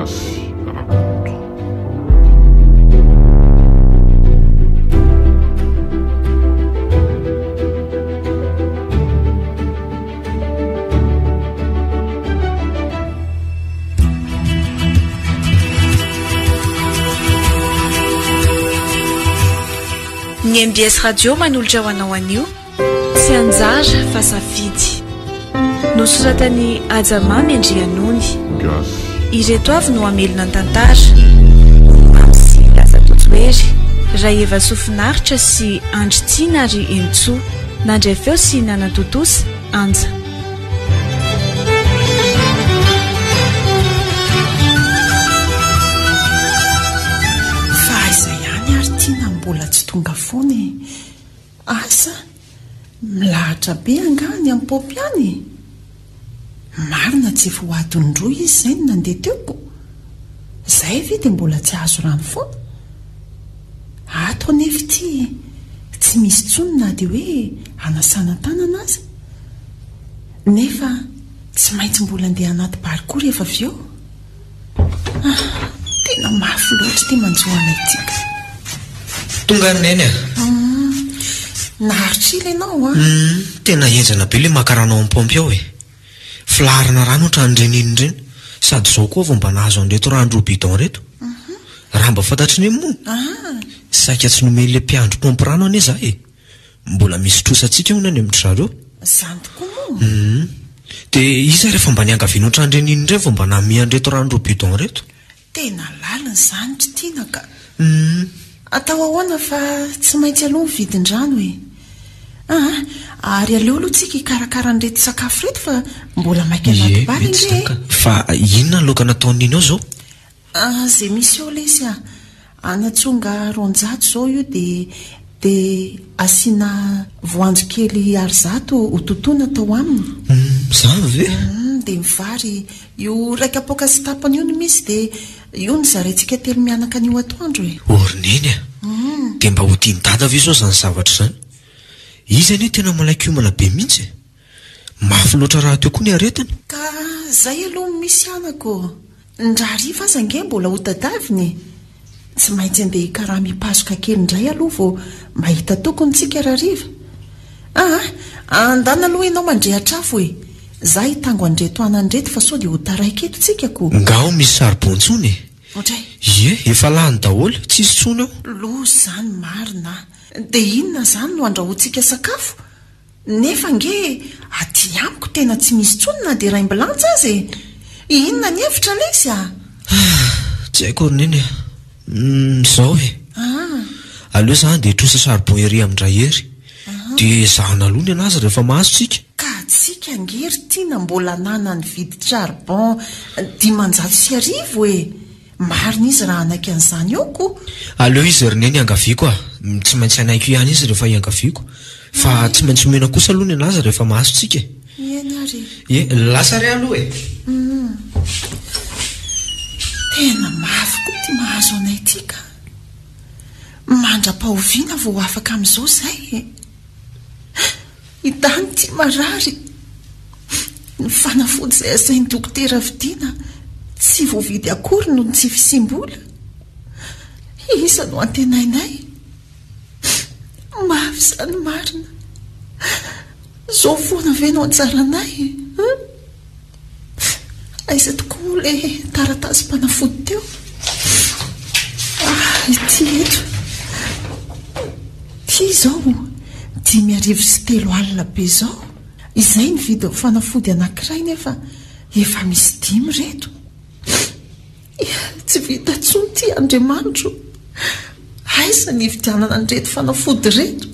gasy rapoto. Ny MBS Radio manolotra ho anao anio tsy anjara fa safidy nosoratany Ajamamy Andrianony. Ireto avy no hamelona ny tantara sy Laza Totoery, Raeva Sofinaritra sy Andritiana ary Entsoa, nandray feo sy Nana Totosa Anja. Mbola tsy tonga foana asa milahatra be angany amin'ny paopy any. Marina tsy efa ho atondroa izy izay no nandeha teoko. Izay ve dia mbola tsy azo rano foana. Ato anefa ity tsy misy tsony na dia hoe anasana tanana aza. Nefa tsy maintsy mbola andeha anaty parikory efa avy eo. Tena mafy loatra ity manjoana itsika. Tonga neny naharitra ianao tena enjana be le makaranao amin'ny paompy ao filarana rano ohatran'ireny reny sady zao koa vao mba nahazo an'ireto rano bidon reto. Raha mba fantatry ny moa saika tsy nomeny le mpiandro paompy rano ane za mbola misy trosantsika hono any amin'ny zareo. Zany tokoa moa. Dia iza rehefa mba niangaviana ohatran'ireny indray vao mba namian'ireto rano bidon reto. Tena lalina zany tsy tiana ka. Atao ahoana fa tsy maintsy aloha vidin-drano ary aleo aloha tsika hikarakara an'ireto sakafo reto fa mbola maika anaty bary inge. Fa inona ny laoka nataon'iny ao zao? Zay misy eo lesy anatsonga ronjato zao io dia asiana voanjo kely arizato ho totoina atao aminy. Zany ve? Dia mivary io raika apoka sy tapany io no misy dia io ny zarentsika telo mianaka an'io atoandro Orineny dia mba ho tiany dada ve zao zany zavatra zany. Izy anie tena malaky homana be mihitsy. Mafy loatra raha teo koa ny aretiny. Ka zay aloha misy anako. Ndrahariva aza nge mbola ho tadaviny. Tsy maintsy andeha hikaraha mipasoka kely indray aloha vao mahita tokontsika rahariva. Andana aloha ianao mandrehatra afo za hitango andreto anandreto fa sao dia ho taraiky eto tsika ko. Ngao misy saribontsony. Efa lany daholo tsisy tsony ao. Loha zany marina. Dia inona zany no andrahoantsika sakafo? Nefa nge aty amiko tena tsy misy tsony na dia raim-bilanja azy. Inona ny hevitra lesy Tsy haiko Orineny. Zao aleo zany dia trosa saribon ery amin'ny hery. Dia zahana aloha ny anazy rehefa mahazo tsika. Ka tsika ngery tiana mbola nana ny vidy charbon 500 marina izy raha anaiky an'izany eo ko. Aleo izy Orineny angaviako tsy maintsy anaiko ihany izy rehefa iangaviako. Fa tsy maintsy mena kosa aloha ny anazy rehefa mahazo tsika. Lasa re aloha Tena mafy koa ty mahazo anay tika. Mandra-pahoviana vao afaka amin'izao zay. Hitany ty marary. Ny fanafody izay asain'ny dokotera vidiana tsy voavidy akory no tsy fisim-bola. Isa no antenainay. Mafy zany marina. Zao foana ve no antsaranay aiza tokoa le taratasy mpanafody teo. Ity eto ty zao 5,3 be zao. Izay ny vidy fanafody anankiray nefa efa misy 5 reto. Tsy vita tsony ty Andriamanitro. Aiza ny vidianana ny reto fanafody reto.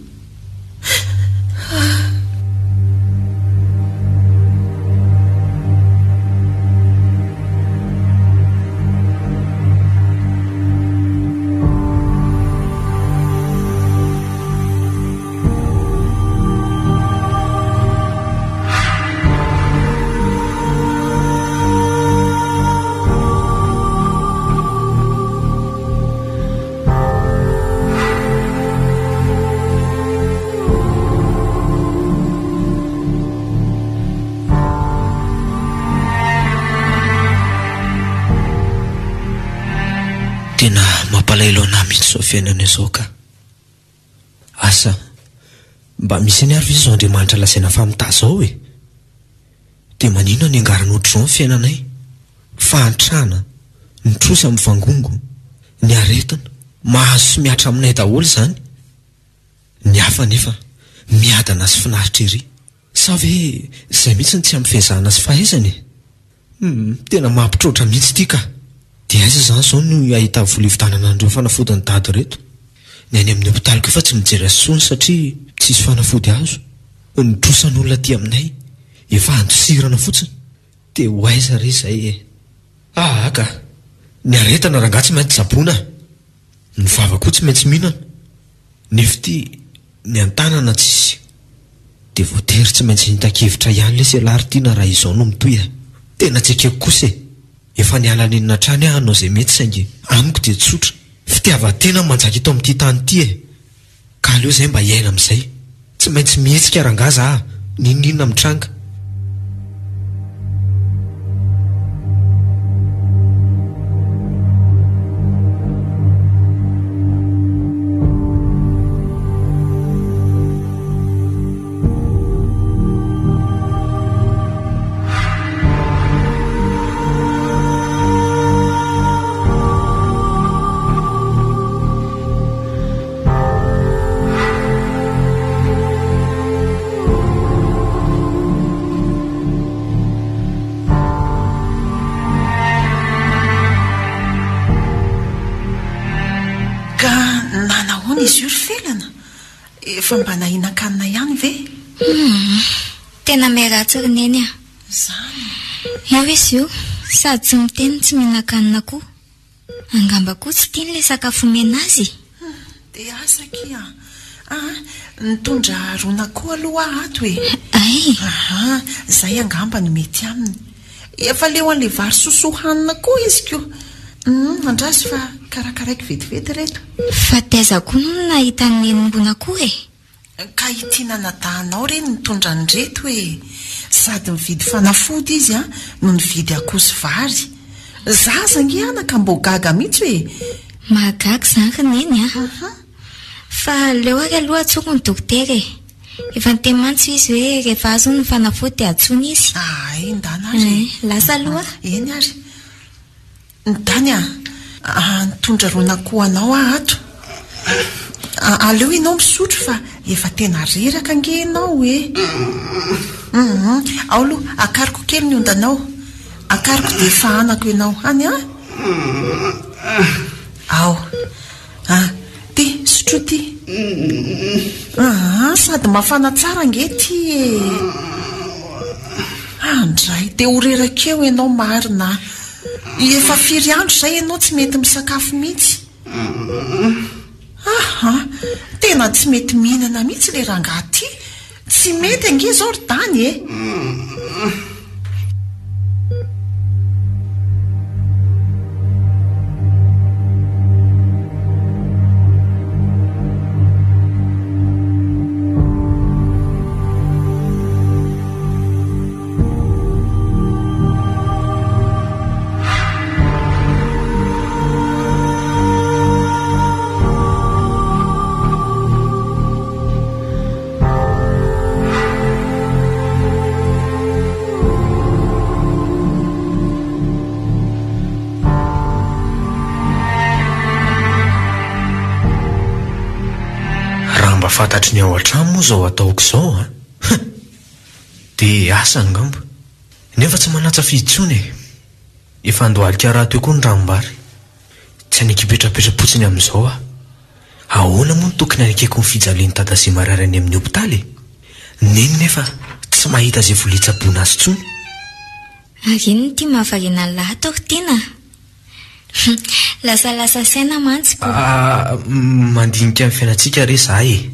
Tena mampalailo anahy mihitsy zao fiainana izao ka. Asa mba misy ny ary izao Andriamanitra lasaina famita zao e. Dia manino ny angarana ohatr'izao ny fiainanay? Fahantrana, ny trosy amin'ny vangongo, ny aretina, mahazo sy miatra aminay daholo izany. Ny hafa nefa miadana sy finaritra ery. Sa ve izay mihitsy ny tsy am'fehezahana sy fahaizany? Tena mampitroatra mihitsy ity ka. Dia aiza izany izao no ahita vola hivitanana an'ireo fanafodiny dady reto? Ny any amin'ny hopitaliko efa tsy mijery asony satria tsisy fanafody azo. Ny trosan'olona aty aminay efa andosirana fotsiny. Dia ho aiza re izay e? Ka ny aretina rangaha tsy maintsy japona, ny vava koa tsy maintsy mihinana, nefa ity ny antanana tsisy. Dia voatery tsy maintsy hitan-kevitra ihany le selaritiana raha izao no mitoy. Tena tsy akeko kosa e. Efa niala ninona trany hanao izay mety saingy amiko dia tsotra. Fitiavan-tena manjaka ito amin'ity tany ity e. Ka aleo izay mba hiaina amin'izay. Tsy maintsy mihetsika rangaza ninona mitranga. Efa mba nahinan-kanina ihany ve? Tena miaratsy rineny a. Zany. Eo izy io, sady tsy miteny tsy mihinan-kanina koa. Angamba koa tsy tiany le sakafo mena azy. Dia asa kia. Nitondra rona koa aloha ato e. Ay. Zay angamba ny mety aminy. Efa leo an'le vary sosohanina koa izy ko. Andrasy fa karakaraiky vetivety reto. Fa taiza koa no nahita ny enombona koa e. Ka itiana nadahanao reny nitondra ny reto e. Sady mividy fanafody izy no nividy akoho sy vary. Zaza ngiana ka mbo gaga mihitsy hoe. Mahagaga izany rineny a. Fa leo ary aloha atsoko ny dokotera e. Efa nitemantsy izy hoe rehefa azo ny fanafody dia atsony izy. Ndana ary. Lasa aloha. Eny ary. Ndany nitondra rona koa anao ato. Aleo ianao misotro fa efa tena reraka ange ianao e. Ao aloha akariko kely ny ondanao. Akariko dia efa anako ianao any ao. Ty sotro ty. Sady mafana tsara ange ty e. Andray dia ho rerakeo ianao marina. Efa firy andro izay ianao tsy mety misakafo mihitsy. Tena tsy mety mihinana mihitsy le rangaha ty. Tsy mety ange zao ry tany e. Fantatry ny ao an-trano moa zao ataoko izao dia asa angamba. Nefa tsy manatsa fiitsony e. Efa andohalika raha teo koa ny ranombary. Tsy anikipetrapetra-potsiny amin'izao ahoana moa no tokony anikeko ny fijalian'ny tadazay marary any amin'ny hopitaly? Neny nefa tsy mahita izay volitsaboana azy tsony. Ary iny ty mahavariana ny lahatao tena. Lasa saina mantsy ko. Mandinika amin'ny fiainantsika re zahay e.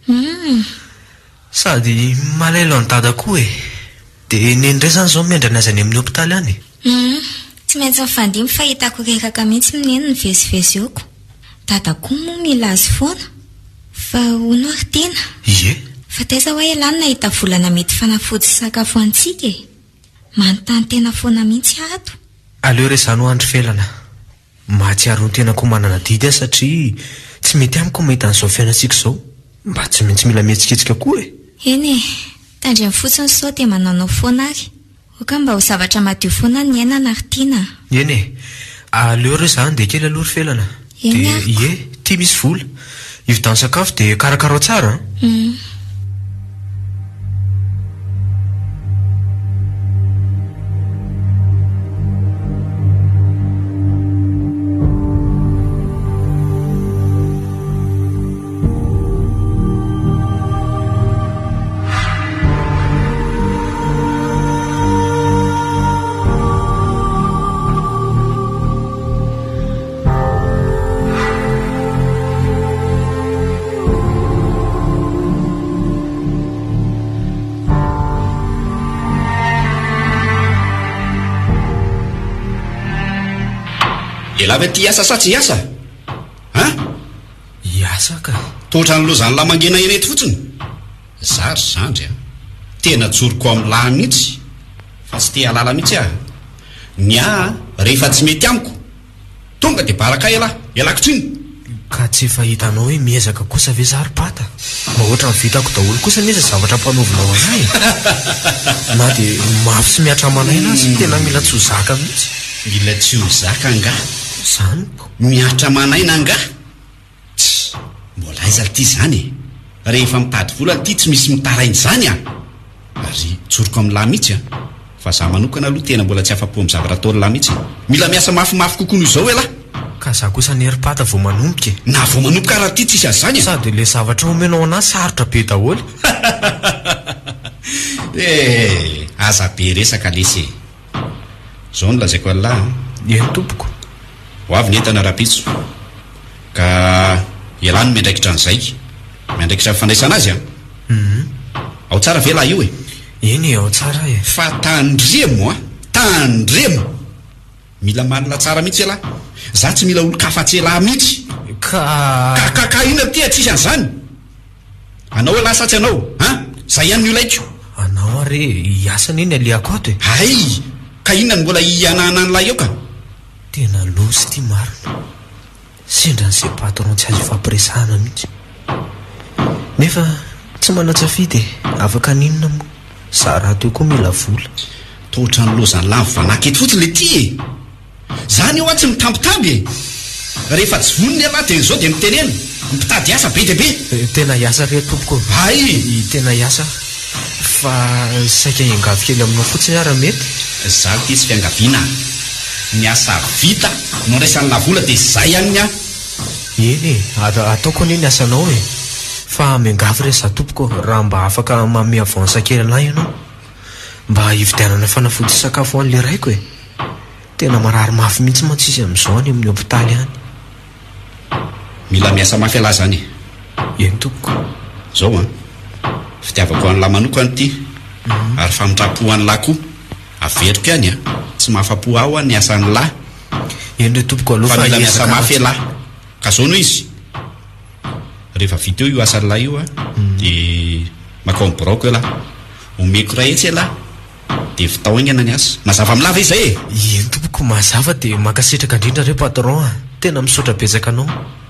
Sady malailo ny dada koa e. Dia neny indray izany izao miandrana azy any amin'ny hopitaly any. Tsy maintsy mifandimby fa hitako reraka mihitsy mineny ny vezivezy eoko. Dada koa moa mila azy foana. Fa hono ary tena. Ie. Fa taiza hoe ialany nahita volana mety fanafody sy sakafo antsika e. Manontany tena foana mihitsy ato. Aleo re izany ho andro felana. mahatsiaro ny tenako manana didy satria tsy mety amiko mahita an'izao fiainantsika izao mba tsy maintsy mila mihetsiketsika koa eny e tandreny fotsiny sao dia mananao foana ary oka mba ho zavatra madio foana ny ainana ary tiana eny e aleo reo zany dia kely alory felana dia ie tia misy vola ividan'ny sakafo dia karakarao tsara lava ty asa sa tsy iasa iasa ka tohatra ny lozany la mangena ireto fotsiny zary zandry tena tsoroko amin'ny lahy mihitsy fa tsy te halala mihitsy ny rehefa tsy mety amiko tonga dia baraka elako triny ka tsy fahitanao hoe miezaka kosa ve zary-pata ma ohatra ny vitako daholo kosa neza zavatra mpanovinao anay na dia mafy sy miatra manaina sy tena mila tsy ho zaka mihitsy mila tsy ho zaka nga zaniko miatra manaina nga mbola aiza ty zany rehefa mitady vola ty tsy misy mitarainy zany ary tsoroko amin'ny lahy mihitsy fa za manokana aloha tena mbola tsy afa-po amin'ny zavatra ataony lahy mihitsy mila miasa mafimafy kokoa noho izao la ka za kosa nerim-pata vao manomboka na vao manomboka raha ty tsisy azany sady le zavatra omenao anazy sarotra be daholo aza be resaka lesy zao no lazaiko alahy eny tompoko ho avy ny entana rapitso ka ialany miandraikitra an'izay miandraikitra fandraisana azy ao tsara ve lahy io eny ao tsara fa tandremo tandremo mila manina tsara mihitsy lahy za tsy mila olo kafatselahy mihitsy ka ina ty tsisy an'izany anao lasatsy anao zay ihany miolaiko anao are iasana eny aliako ato ay ka inona ny mbola ianahana ny lahy eo ka tena losy ty marina sendra n'izay patron tsy azo fampiresahana mihitsy nefa tsy manatsafidy afaka ninona moa za raha teo koa mila vola tohatra ny lozany lavo vanaketo fotsiny le ty zany eo tsy mitambitamby rehefa tsy vonony alahy dia zao dia mitenena mipitady asa be dia be tena iasa re tompoko ay tena iasa fa saika iangavy kely aminao fotsiny ara mety za ty sy fiangaviana ny asa vita no raisan'ny lavola dia zay ihany eny ataoko an'iny asanao fa miangavy re za tompoko raha mba afaka mame avansa kely anahy ianao mba hividianana fanafody sakafo an'le raiko tena marary mafy mihitsy matsisy amin'izao any amin'ny hopitaly any mila miasa mafy alahy zany eny tompoko zao fitiavako an'lahy manokany ty ary famitrapo an'ny lahy koa averiko ihany tsy mahafapo ao ny asan'ny lahy eny re tompoko aloha fa mila miasa mafy lahy ka zao no izy rehefa vita eo io asan'ny lahy io dia makao ny boroko lahy omeko raha etsy lahy dia vitao igny ana ny asa mazava amilava izay eny tompoko mazava dia makasitraka indrindra re patron tena misaotra betsaka anao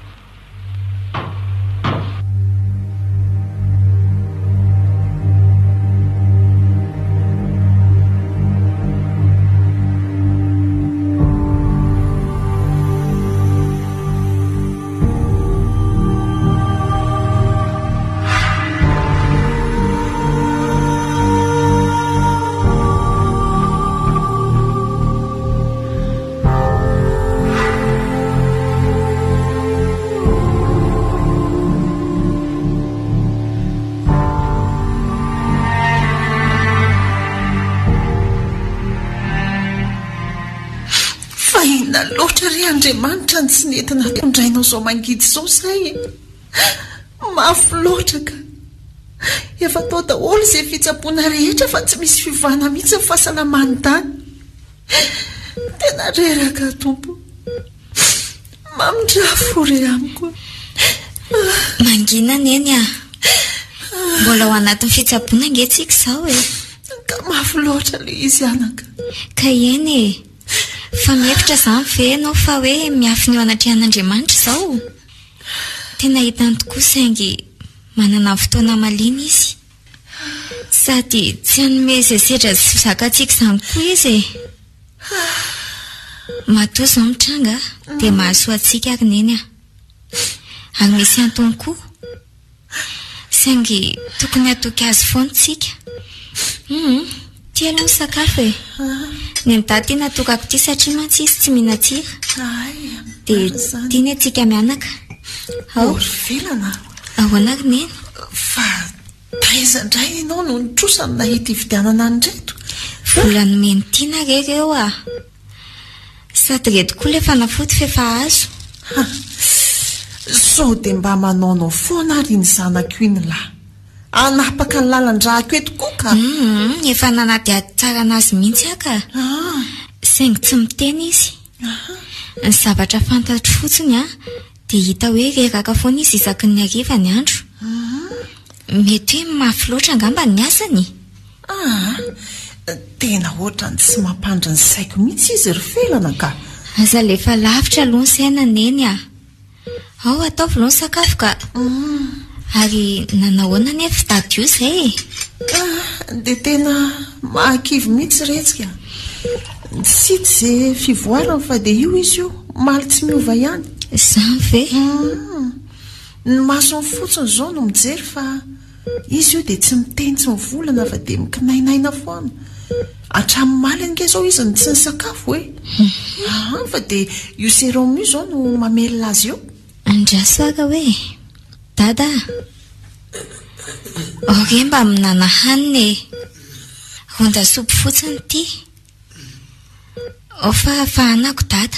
loatra ry Andriamanitra ny tsy nentina tondrainao zao mangidy zao say mafy loatra ka efa tao daholo izay fitsaboana rehetra fa tsy misy fivana mihitsy ny fahasalamany tany tena reraka tompo mamindrafo re amiko mangina neny mbola ao anatin'ny fitsaboana angetsika izao ka mafy loatra le izy anaka ka eny fa miefitra izany ve ianao fa hoe miafiny eo anatrehan'Andriamanitra izao? Tena hitany tokoa saingy manana fotoana maliana izy, sady tsy hanome zezedra sy zakantsika izany koa izy. Matoa izao mitranga dia mahasoa antsika ary neny ary misy antony koa, saingy tokony hatoky azy foana tsika. Tia aloha ny sakafo e. Ny daty natokako ity satria mantsy izy tsy mihinan-tsira dia tiany antsika mianaka. Velana Ahoana ary neny? Fa taiza indray ianao no nitrosany nahita hividianana andreto? Vola nomeny tiana reo sady reto koa le fanafody fefa azo. Sao dia mba manaonao foana ary ny zanako iny lahy, anapaka ny lalan-drahako eto koa ka. Efa nanaty ady tsara anazy mihitsy aka, saingy tsy miteny izy. Ny zavatra fantatro fotsiny dia hita hoe reraka foana izy isaky ny hariva ny andro. Mety hoe mafy loatra angamba ny asany. Tena ohatrany tsy mampandry ny saiko mihitsy izy ry Velana ka. Aza lefa lavitra aloha ny saina neny ao ataovy aloha ny sakafo ka. Ary nanahoana nefa tady io izay? Dia tena mahakivy mihitsy retsika. Tsy izay fivoarana fa dia io izy io maly tsy miova ihany. Izany ve? Ny masony fotsiny izao no mijery fa izy io dia tsy miteny tsy mivolana fa dia mikinainaina foana. Hatramin'ny maly ange izao izy ny tsy ny sakafo fa dia io sérum io izao no mamelona azy eo. Andraso aka hoe dada, ore mba minana hanina ronda sopo fotsiny ity. Fa fahanako dada.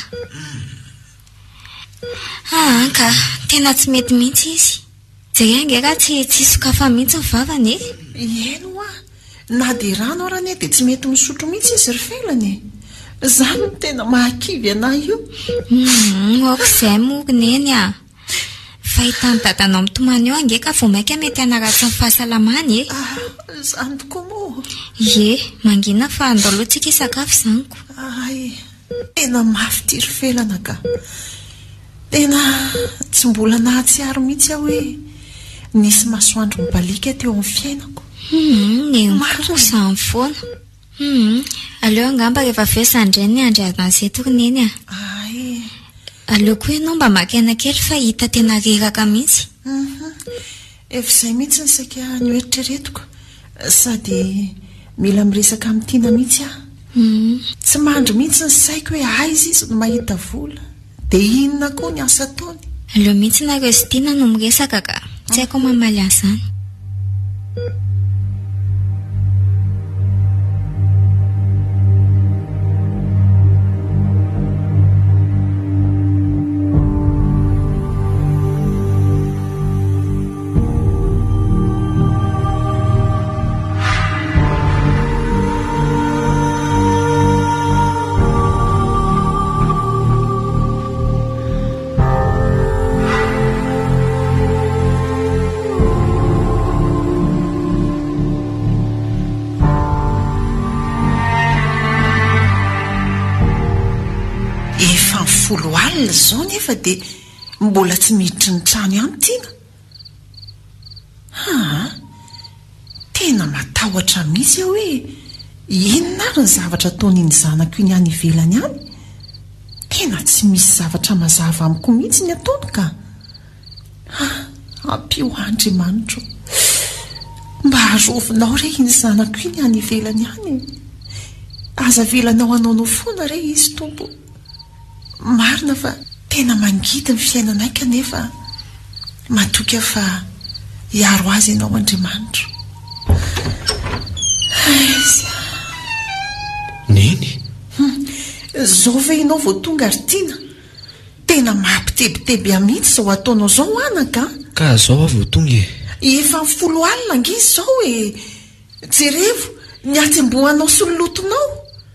Ka tena tsy mety mihitsy izy. Jerenge raha tsy sokafa mihitsy ny vavany Eno na dia rano arany dia tsy mety misotro mihitsy izy ry Velany. Izany no tena mahakivy anahy io. Okizay moa neny fahitany dadanao mitomany eo ange ka vao maika mety hanaratsy ny fahasalamany Izany tokoa moa. Mangina fa andaloantsika sakafo izany ko. Tena mafy ity ry Velana ka. Tena tsy mbola nahatsiaro mihitsy aho hoe nisy masoandro mibalika teo amin'ny fiainako. Izany foana. Aleo angamba rehefa vesandray ny andry anazy eto neny aleo koa ianao mba maka kely fa hita tena reraka mihitsy. Efa izay mihitsy ny saika ny oeritreretiko, sady mila miresaka amin'ny tiana mihitsy tsy mandry mihitsy ny saiko hoe aiza izy no mahita vola dia inona koa ny asa taony. Aleo mihitsy nareo sy tiana no miresaka ka tsy haiko mamaly azany. Folo alina izao nefa dia mbola tsy miditry ny trano ihany tiana. Tena matahotra mihitsy aho hoe inona ary ny zavatra ataon'iny zanako iny any ivelany any. Tena tsy misy zavatra mazava amiko mihitsy ny ataony ka. Ampio Andriamanitra, mba arovinao re iny zanako iny any ivelany any. Aza velanao anaonao foana re izy tompo. Marina fa tena mangidy ny fiainanay kanefa matoka fa hiaro azy ianao Andriamanitra. Neny? Zao ve ianao vao tonga ary tiana? Tena mampitebiteby amihitsy izao ataonao izao anaka. Ka zao avy tonga efa 10 alina angizy izao jerevo ny atsembohanao sololotonao.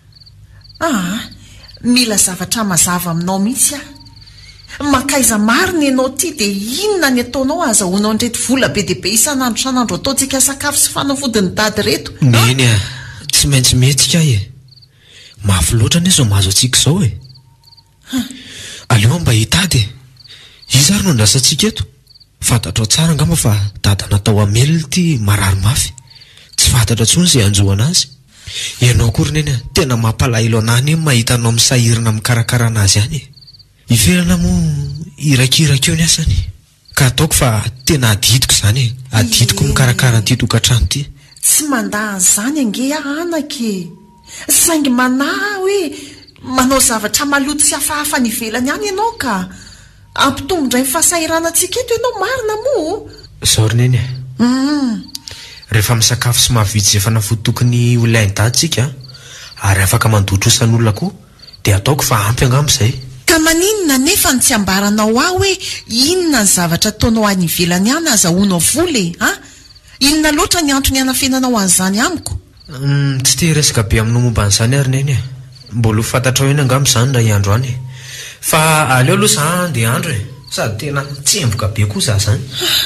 Mila zavatra mazava aminao mihitsy makaiza marina ianao ty dia inona ny ataonao azahoanao ndreto vola be dia be isan'andro ataontsika sakafo sy fanafodiny dady reto. Neny tsy maintsy metsika mafy loatra ny izao mahazo antsika izao e. Aleo mba hitady izy ary no ndrasantsika eto. Fantatra tsara angamba fa dada natao amelona ty marary mafy. Tsy fantatra tsony izay anjoana azy. Ianao kory neny tena mampalahelo anahy mahita anao misahirana mikarakara anazy ihany e. Ivelana moa irakiraka eo ny asany. Ka ataoko fa tena adidiko izany. Adidiko mikarakara an'ity tokantrano ity. Tsy mandaha zany ange anake. Saingy manahy hoe manao zavatra maloto sy hafahafa ny ivelany ihany ianao ka ampitombondray fahasahiranantsika eto ianao marina moa. Zaory neny e. Rehefa misakafo sy mahavitsy efa nafoto tokony ho lain-datsika ary afaka mandotro-san'olona koa dia ataoko fa ampy angamba izay. Ka maninona nefa ny tsy ambaranao aho hoe inona ny zavatra ataonao any ivelany ihany azahoanao vola ha? Inona loatra ny antony hanafenanao an'izany amiko? Tsy te resaka be amin'ny momba an'izany ary neny e. Mbola ho fantatra eny angamba izany raha hiandro any. Fa aleo aloha za andeha andro e. Sady tena tsemboka be koa za zany.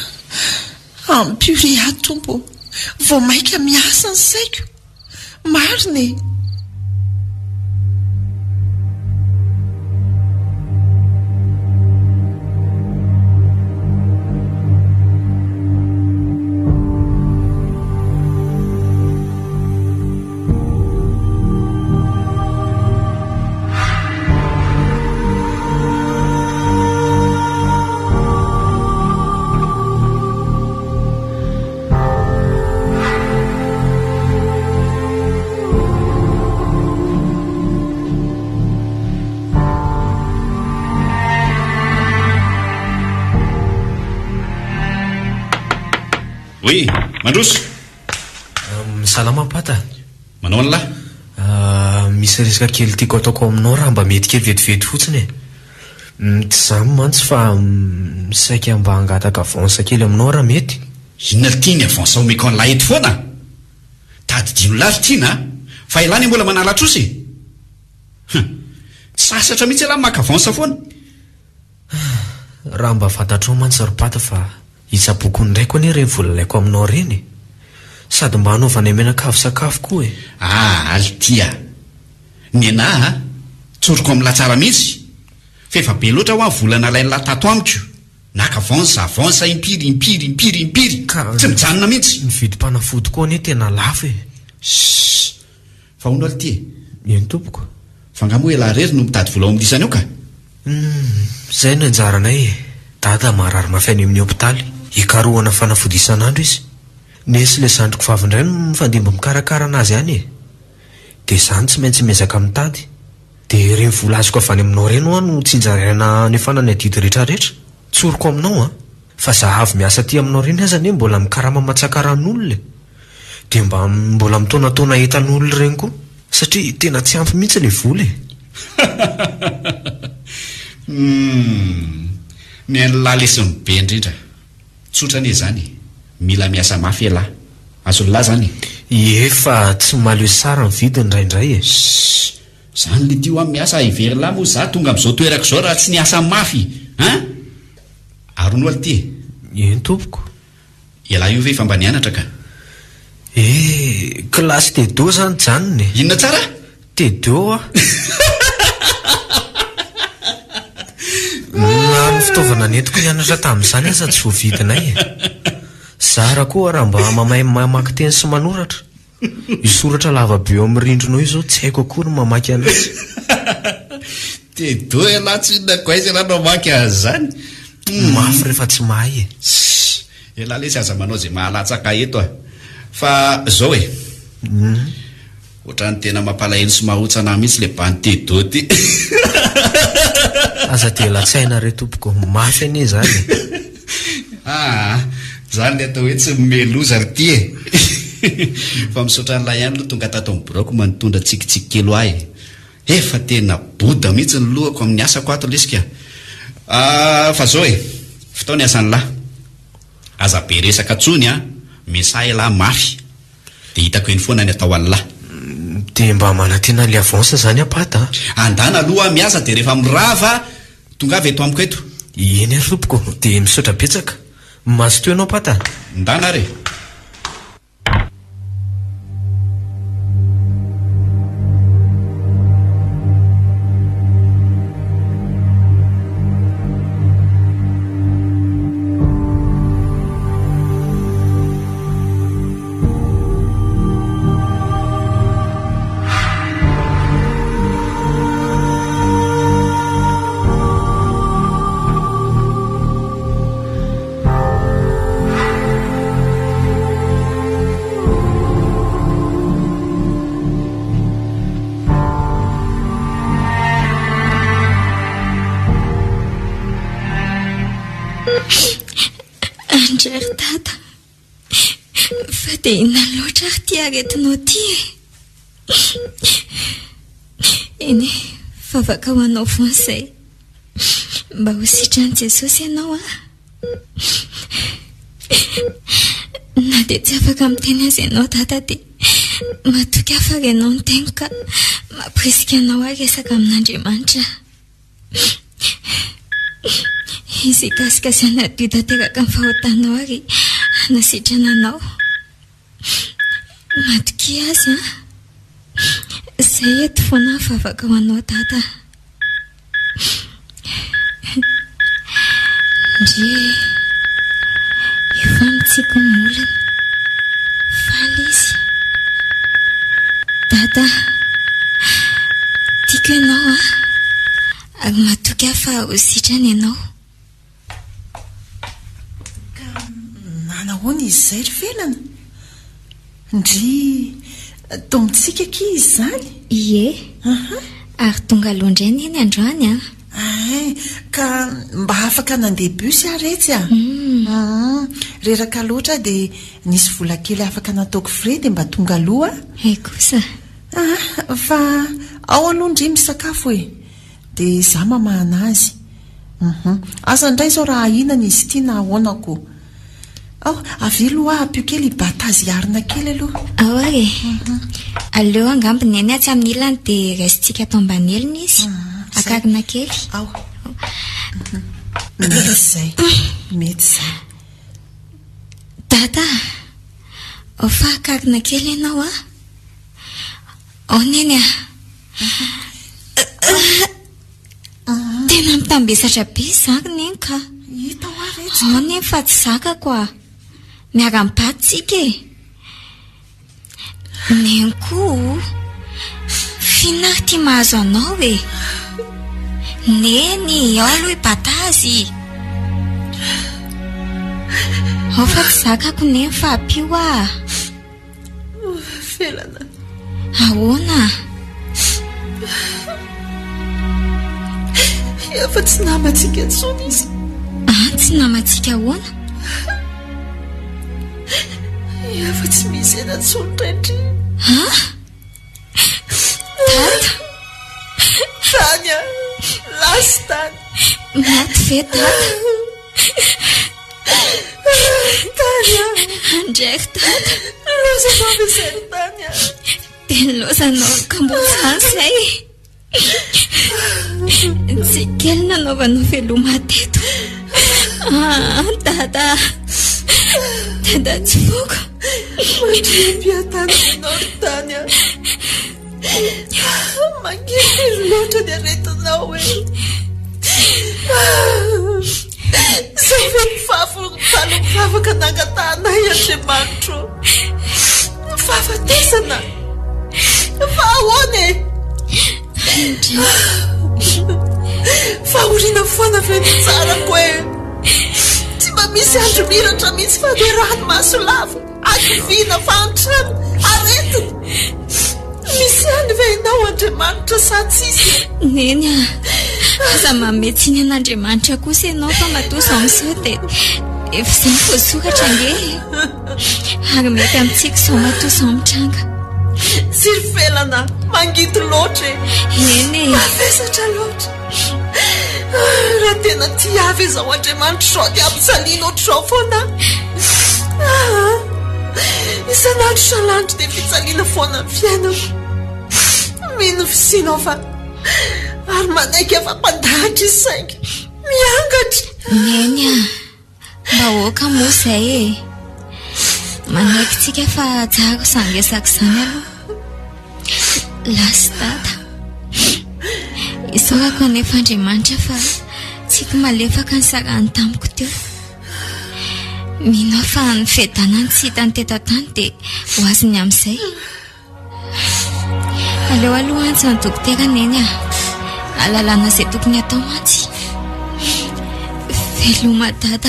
Ampy ahy tompo. Vao maika miasa ny saiko. Marina e. Oui, mandroso. Salama pata. Manao an'lahy? Misy resaka kely tiako ataoko aminao raha mba mety kely vetivety fotsiny e. Tsy zany mantsy fa saika mba hangataka avansa kely aminao raha mety. Inona tiany avansa omeko an'lahy eto foana? Tadidino lahy tiana fa ilany mbola manalatrosy. Sasatra mihitsy lahy maka avansa foana. Raha mba fantatrao mantsy ry pata fa itsaboako ndray koa reny vola laiko aminao reny. Sady mba hanaovana menakavy sakafo koa e. Altia. Ny anahy tsoroko amin'ny latsara mihitsy. Fefa be loatra ho amin'ny vola nalainy lahy tato amiko. Naka avansa impiry. Tsy mijanona mihitsy. Ny vidim-panafody koa ne tena lafo e. Fa hono Altia. Eny tompoko. Fa nga moa ela rery no mitady vola ao am'disany eo ka. Zay no anjaranay e. Dada marary mafainy amin'ny hopitaly. Hikarohana fanafodisan'andro izy. Nesy le sandriko vavindray no mifandimba mikarakara anazy ihany e. Dia zany tsy maintsy mezaka mitady. Dia reny vola azoko avany aminao reny ho no tsinjaraina nefana ny adidy rehetrarehetra. Tsoroko aminao a. Fa za avy miasa ty aminao reny aza ne mbola mikarama matsakaran'olona. Dia mbola mitaonataona entan'olona reny koa. Satria tena tsy ampy mihitsy le vola e. Ny an'lahy lesiny be indrindra. Tsotra anie zany. Mila miasa mafy lahy. Azo lahy zany. Efa tsy maleo sara ny vidiny indraindray e. Zany le tio miasa ivery lahy moa za tonga amin'izao toerako izao raha tsy niasa mafy. Arono Altia. Eny tompoko. Elahy io ve fa mba nianatra ka? Klasy T2 zany janony. Inona tsara? T2 a. Ny fitaovana nentiko nianatra tamin'izany aza tsy voavidinay e. Zara koa raha mba mamay mamaky teny sy manoratra. Isoratra lava be eo amin'ny rindrina io zao tsy haiko akory mamaky anazy. T2 elahy tsy inona koa izy elahy no mamaky an'izany. Mafy rehefa tsy mahay e. Elahy lesy aza manao zay mahalatsaka eto a. Fa zao e. Ohatrany tena mampalahelo sy mahotsana mihitsy le bany T2 ty. Aza dia latsaina re tompoko. Mafy anie zany. Zany le atao hoe tsy mimeloza ry ty e. Fa misaotra an'ilay ihany aloha tonga tato amin'ny borako manitondra tsikitsiky kely ahy. Efa tena boda mihitsy ny lohako amin'ny asako ato lesika. Fa zao e. Fitao ny asan'lahy. Aza be resaka tsony a. Mesahy lahy mafy. Dia hitako eny foana ny atao an'lahy. Dia mba manatena le avansa zany apata. Andana aloha miasa dia rehefa mirava tonga avy eto amiko eto. Eny ary tompoko. Dia misaotra betsaka. Maso teo ianao pata. Ndana re. Andrery tata, fa dia ina loatra ary ty aretinao ty eny favaka ho anao foan'izay mba ho sitrany Jesosy ianao na dia tsy afaka miteny azy ianao tata dia matoky afaka ianao ny tegno ka mampirisika anao ary resaka amin'Andriamanitra. Izy kasikasy anadio tanteraka ny fahotanao ary anasitrana anao. Matoky azy izay eto foana ny favaka ho anao tata. Ndre efa mitsiko ny molana faly izy tata, tiako ianao ary matoky afa ho sitrany ianao. Ka nanahoana izy izay ry velana? Ndry tombontsika ki izy izany? Ie, ary tonga aloha indray neny androany ka mba afaka nandeha bus aretsy reraka loatra dia nisy vola kely afaka nataoko frais dia mba tonga aloha. Kosa fa ao aloha ndry misakafo dia izaho mamahana azy. Asa indray izao raha ahinana izy ity na ahoanako. Avelo apio kely batazy arina kely aloha. Ao ary aleo angambony any atsy amin'ny ilany dia raisitsika atao ambanelina izy akarina kely. Mety izay, mety izay. Tata, fa akarina kely ianao ao neny tena mitambesatra be zaka neny ka. Hita ho aretsy. Ao neny fa tsy zakako miara-mipatsika neny koa finary ty mahazo anao neny ao aloha ibatazy. Ao fa tsy zakako neny fa apio Felana. Ahoana? Efa tsy namatsika intsony izy. Tsy namatsika ahoana? Efa tsy misy ena intsony indrindry. Tata? Tany lasa tany. Maty ve tata? Tany Andrery tata. lozanao misery tany dia nilozanao kambozany izay. Tsy kely nanaovanao veloma teto. Tata tsy voka. mandriam-piatany ianao ry tany mangery loatra ny aretinao zay ve mifafaka nangatanay Andriamanitra mifafatesana fa ahoana fahoriana foana feny tsarako tsy mba misy andro miratra mihitsy fa dia rano maso lava akiviana fa antrano aretina misy andro ve ianao Andriamanitra sa tsisy neny aza mametsiny an'Andriamanitra kosa ianao fa matoza amin'izao dia efa izay mivoasoratra nge ary mety amintsika izao matoza mitranga. Sy ry felana mangidy loatra eny mavesatra loatra raha tena ty avy izao Andriamanitra zao dia ampitsaliana ohatr'izao foana isanandro salandro dia fitsaliana foana ny fiainako mino fisinao fa ary manaiky efa mpandahatra izy saingy miangatra neny mba oka moa izay manaiky tsika fa tsara izany resaka izany aloha. Lasa tata isorako anefa Andriamanitra fa tsiko malefaka ny sarany tamiko teo. Mino fa ny fiadanany tsy hitany tetatany dia ho azony amin'izay. Aleo aloha antsa ny dokotera neny alalana izay tokony atao mantsy. Veloma tata.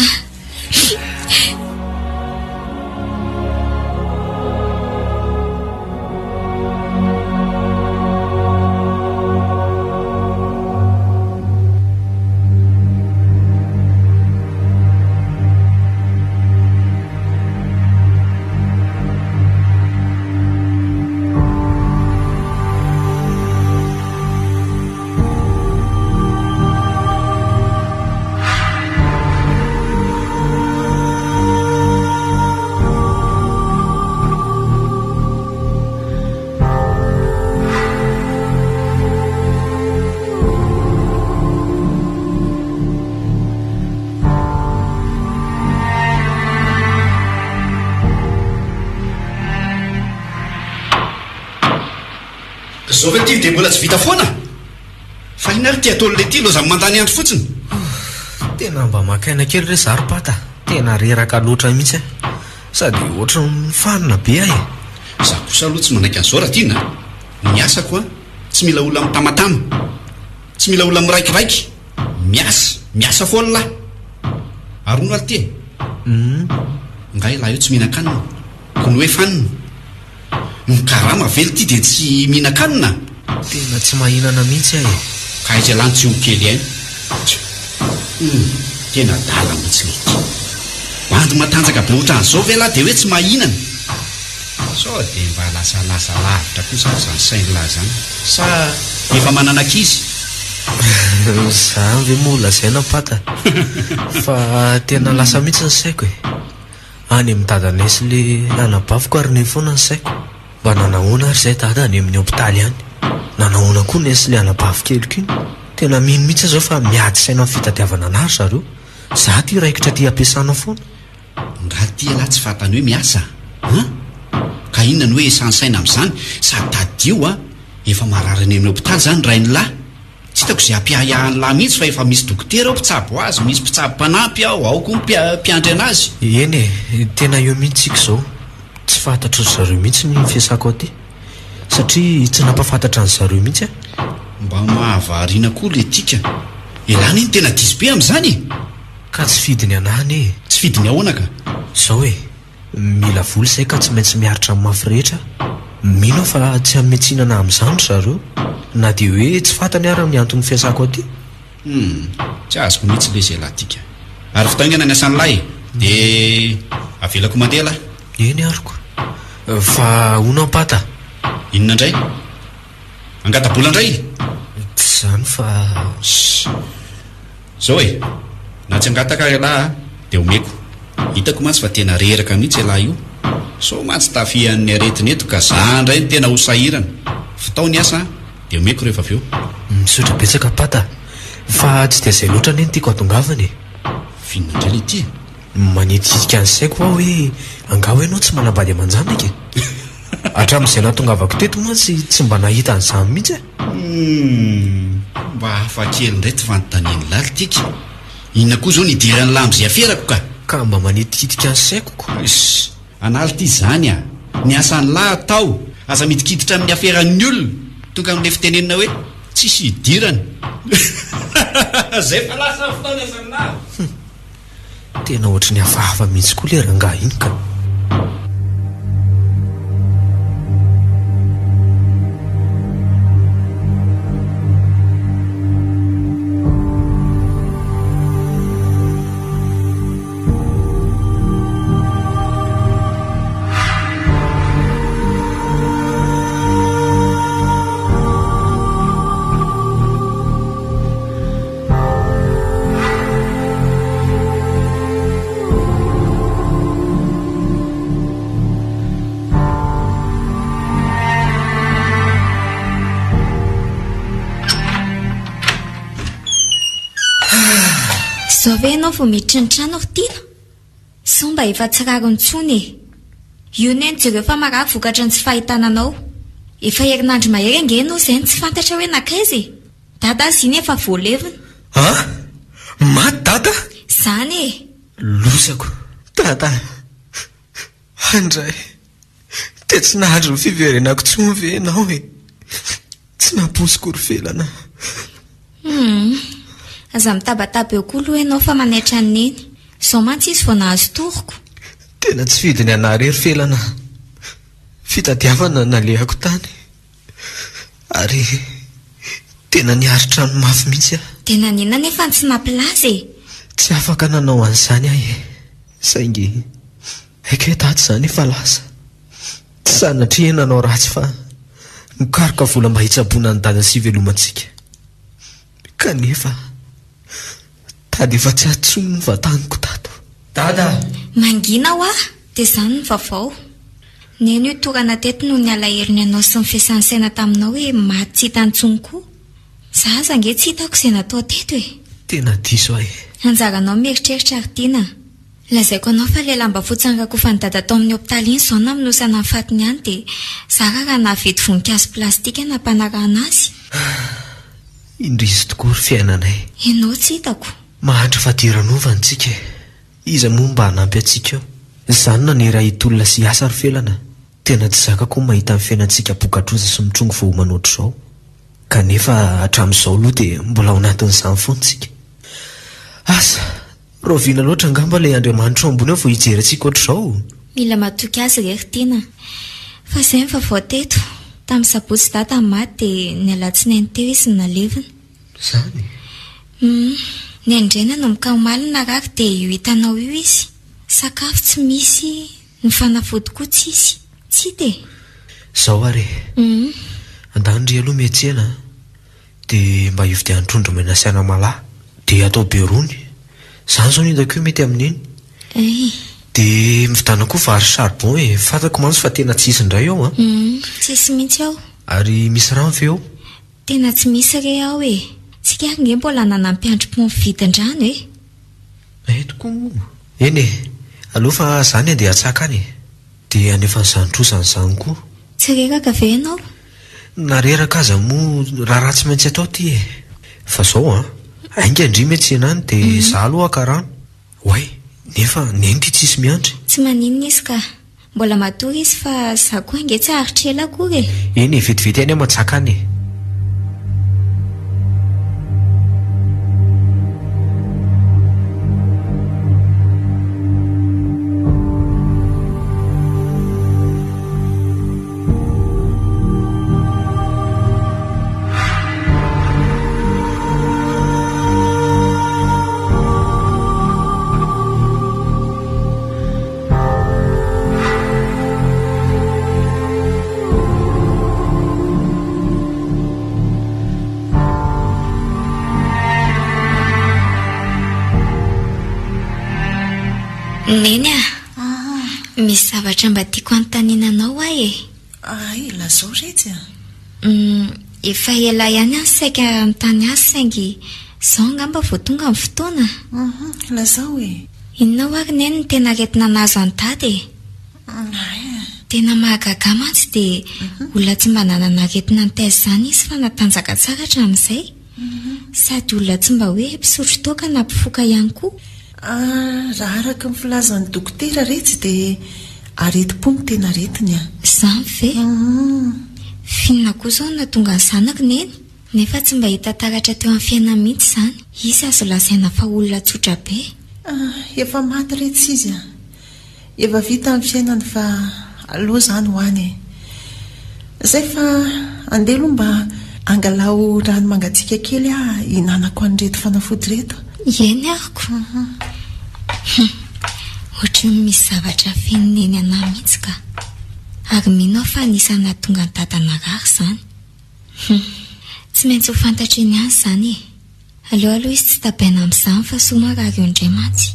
zao ve ty dia mbola tsy vita foana fa inary ty atao le ty lozany mandany andro fotsiny tena mba makaina kely re zaripata tena reraka loatra mihitsy sady ohatra mifanina be ahy za kosa aloha tsy manaiky an'izao raha tiana miasako a tsy mila olona mitamatama tsy mila olona miraikiraiky miasa foana lahy arono ary ty nga lahy io tsy mihinan-kanina ko ny hoe fanina mikarama vely ty dia tsy mihinan-kanina tena tsy mahinana mihitsy ahy ka izy alany tsy omokely ainy tena dala mihitsy le ty bandy matanjaka be ohatran'izao ve lahy dia hoe tsy mahinana sao dia mba lasalasa lavitra kosa zany sainy lahy zany sa efa manana-kizy za ve moa lazaina pata fa tena lasa mihitsy ny saiko e any amin'ny dadanesy le anabaviko ary ne foana ny saiko mba nanahoana ary zay dada any amin'ny hopitaly any nanahoana koa nesy le anabavy keliko iny tena mino mihitsy zao fa miady saina amin'ny fitadiavana anary zareo za ty raikitra ty ampiasana foana nga ty lahy tsy fantany hoe miasa ka inona ny hoe sansaina amin'izany sady tadio a efa mararany amin'ny hopitaly zany rainy lahy tsy hitako izay ampiahiahany lahy mihitsy fa efa misy dokotera ao mpitsabo azy misy mpitsabo-panampy ao koa mpiandry anazy eny e tena eo mihitsika zao tsy fantatra zareo mihitsy ny fiasako aty satria tsy nampafantatra ny zareo mihitsy a mba mahavariana koa le tika elany iny tena disy be amin'izany ka tsy fidiny anany e tsy fidiny ahoana ka zao e mila voly zay ka tsy maintsy miaritra amin'ny mafy rehetra mino fa tsy ammetsinana amin'izany zareo na dia hoe tsy fantany ara ny antony fiasako aty tsy azoko mihitsy le zay lahy tika ary fitaingana ny asan'ny lahy dia avelako mandeha lahy eny ariko fa onao pata inona indray angatabola indray tsy zany fa zao e na tsy angataka lahy dia omeko hitako matsy fa tena reraka mihitsy lahy io so matsy tafihan'ny aretiny eto ka za ndray ny tena ho sahirana fitao ny asa dia omeko rehefa avy eo misotra betsaka pata fa tsy dia zay loatra ny eny tiako atongavany finona indray le ty manititika ny saiko ao hoe angao ianao tsy manambady aman-janaka hatramin'izay natongavako teto matsy tsy mba nahita an'izany mihitsy mba hafa kely indray ty fanontaniany laly tika inona koa zao nidirany lambyzay aferako ka mba manitikitika ny saikoko analy ty zany a ny asan'ny lahy atao aza mitikiditra amin'ny aferan'ny olona tonga amin'le fitenenina hoe tsisy hidirany zay fa lasa fotaony asan'ny lahy tena ohatra ny hafahafa mihitsy koa le rangahy iny ka zao ve ianao vao miditra ny trano aho tiana sao mba efa tsy raro ny tsony e io neny jereo fa marary vokatra ny tsy fahitananao efa herinandro mahery ange ianao izay ny tsy fantatra hoe nakaizy dada azy iny efa voalevina maty dada zany e losako dada andray dia tsy nahandro ny fiverenako tsony ve ianao e tsy namposiko ry velana aza mitabataba eo koa aloha ianao fa manaitra ny neny sao mantsy izy vao nahazo toroko tena tsy fidiny anarery felana fitadiavana nalehako tany ary tena niaritra ny mafy mihitsy a tena nina nefa ny tsy nampilaza e tsy afaka nanao an'izany ahy e saingy aike taty zany efa lasa tsy sanatria nanao ratsy fa nikaroka vola mba hitsaboana ny dada sy velomantsika kanefa tady efa tsy atsony ny vataniko tato dada mangina ho ah dia izany ny vaovao neny io torana teto noho ny alaherin'ny anao sy ny fiasan'ny saina taminao hoe maty tsy hita ntsony koa za zange tsy hitako izay natao teto e tena diso ahy anjaranao mieritreritra ary tiana lazaiko anao fa le lamba fotsangako fa nidada tao amin'ny hopitaly iny zao na minosana ny fatiny ihany dia zara raha nahavety voninkazo plastika nampanarahana azy. Indrisy tokoa ry fiainanay. Ianao tsy hitako. Mahantra fadiranovantsika. Iza moa mba hanampy antsika eo. Izany na ny raha hitolona sy asa ry felana. Tena tsy zakako mahita amin'ny fiainantsika bokatroza sy mitrongo vao manotro izao. Kanefa hatramin'izao aloha dia mbola ao anatin'izany foana tsika. Asa, roviana loatra angamba ilay Andriamanitra ambony ao vao hijery antsika ohatr'izao. Mila matoky azy rery tena. Fa izay ny vao teto. Tamin'ny sabotsy data maty dia ny alatsinainy teo izy nalevina. Izany? Ny andrena no mikaomalina rary dia io hitanao io izy. Sakafo tsy misy, ny fanafody koa tsy izy. Tsy dia. Izao are. Andandry aloha miantsena dia mba hividian'ny trondro mena sy anamalahy dia atao be rony. Izany izao nitako io mety amin'iny. Dia mividana koa vary charbon fantako mantsy fa tena tsisy indray ao. Tsisy mihitsy ao. Ary misy rano ve ao? Tena tsy misy re ao tsika nge mbola nanampy androm-po mividin-drano tokoa moa. Eny aloha fa izany andeha hatsaka any dia anefa nyzany trosany izany koa. Tsy reraka ve ianao? Nareraka aza moa raha ratsy maintsy atao ty fa izao ainga indry miantsena any dia za aloha akarano. Oay, nefa neny ty tsisy miandry. Tsy maninona izy ka mbola matory izy fa za koa inge tsy aritrela akory Eny vetivety any matsaka any Neny misy zavatra mba tiako anontaniananao Ay, lazao retsy efa ela ihany any saika mitany azy saingy zao ngamba vao tonga amin'ny fotoana. Lazao Inona ary neny ny tena retina nazo antady tena mahagaga mantsy dia olona tsy mba nanana retina nitaiza izany izy fa natanjaka tsara hatramin'izay sady olona tsy mba hoe mpisotro toaka na mpifoka ihany koa. Raha araka ny filazan'ny dokotera retsy dia areti-po ny tena retiny Izany ve? Finona koa izao na tonga ny zanako neny nefa tsy mba hita taratra teo amin'ny fiainana mihitsy izany. Izy azo lazaina fa olona tsotra be. Efa maty retsy izy efa vita amin'ny fiainany fa aloha izany ho any izay fa andeha aloha mba angalao rano mangatsiaka kely hinanako an'ireto fanafody reto. Eny ariko ohatran'ny misy zavatra fenoneny anahy mihitsy ka ary mino aho fa anisana tonga ny dadana rary izany. Tsy maintsy ho fantatry ny azy izany aloha izy tsy tabaina amin'izany fa somary ary eo indray mantsy.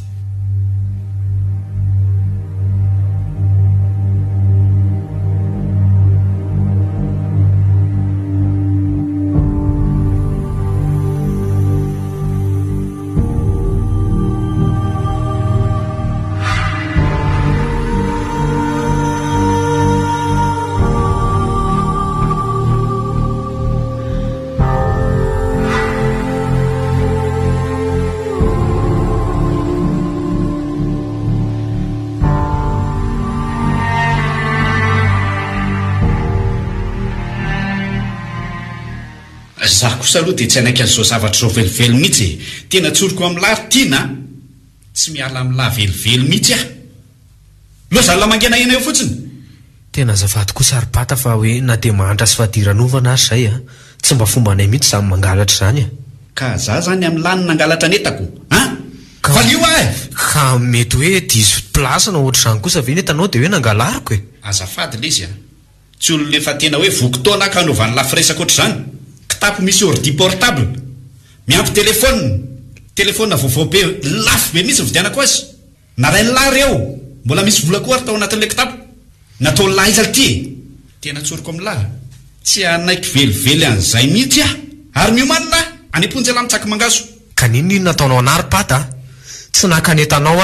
Za kosa aloha dia tsy anaiky an'izao zavatra izao velively mihitsy tena tsoriko amin'ny lary tiana tsy miala amin'ny lahy velively mihitsy lozala mangena ena eo fotsiny. Tena azafady kosa ary-pata fa hoe na dia mahantra sy fahadiranova azy izay tsy mba fomba anay mihitsy izany mangalatra izany ka za zany amin'ny lany nangalatra netako valio ka mety hoe diso plasana ohatr'izany kosa ve netanao dia hoe nangalariko azafady le izy tsy olona efa tena hoe vokotona ka hanaovan'ny lafiresaka ohatr'izany. Kitapo misy ordi portable miampy telefôna vaovao be lafo be misy vidianako azy naray ny lary eo mbola misy vola koa ary tao anatin'ilay kitapo natao lahy izy alty tena tsoriko amin'ny lahy tsy anaiky velively an'izay mihitsy ary miomanina any amponjy ala mitsaky mangaso. Ka ninona nataonao anary pata tsy nankanetanao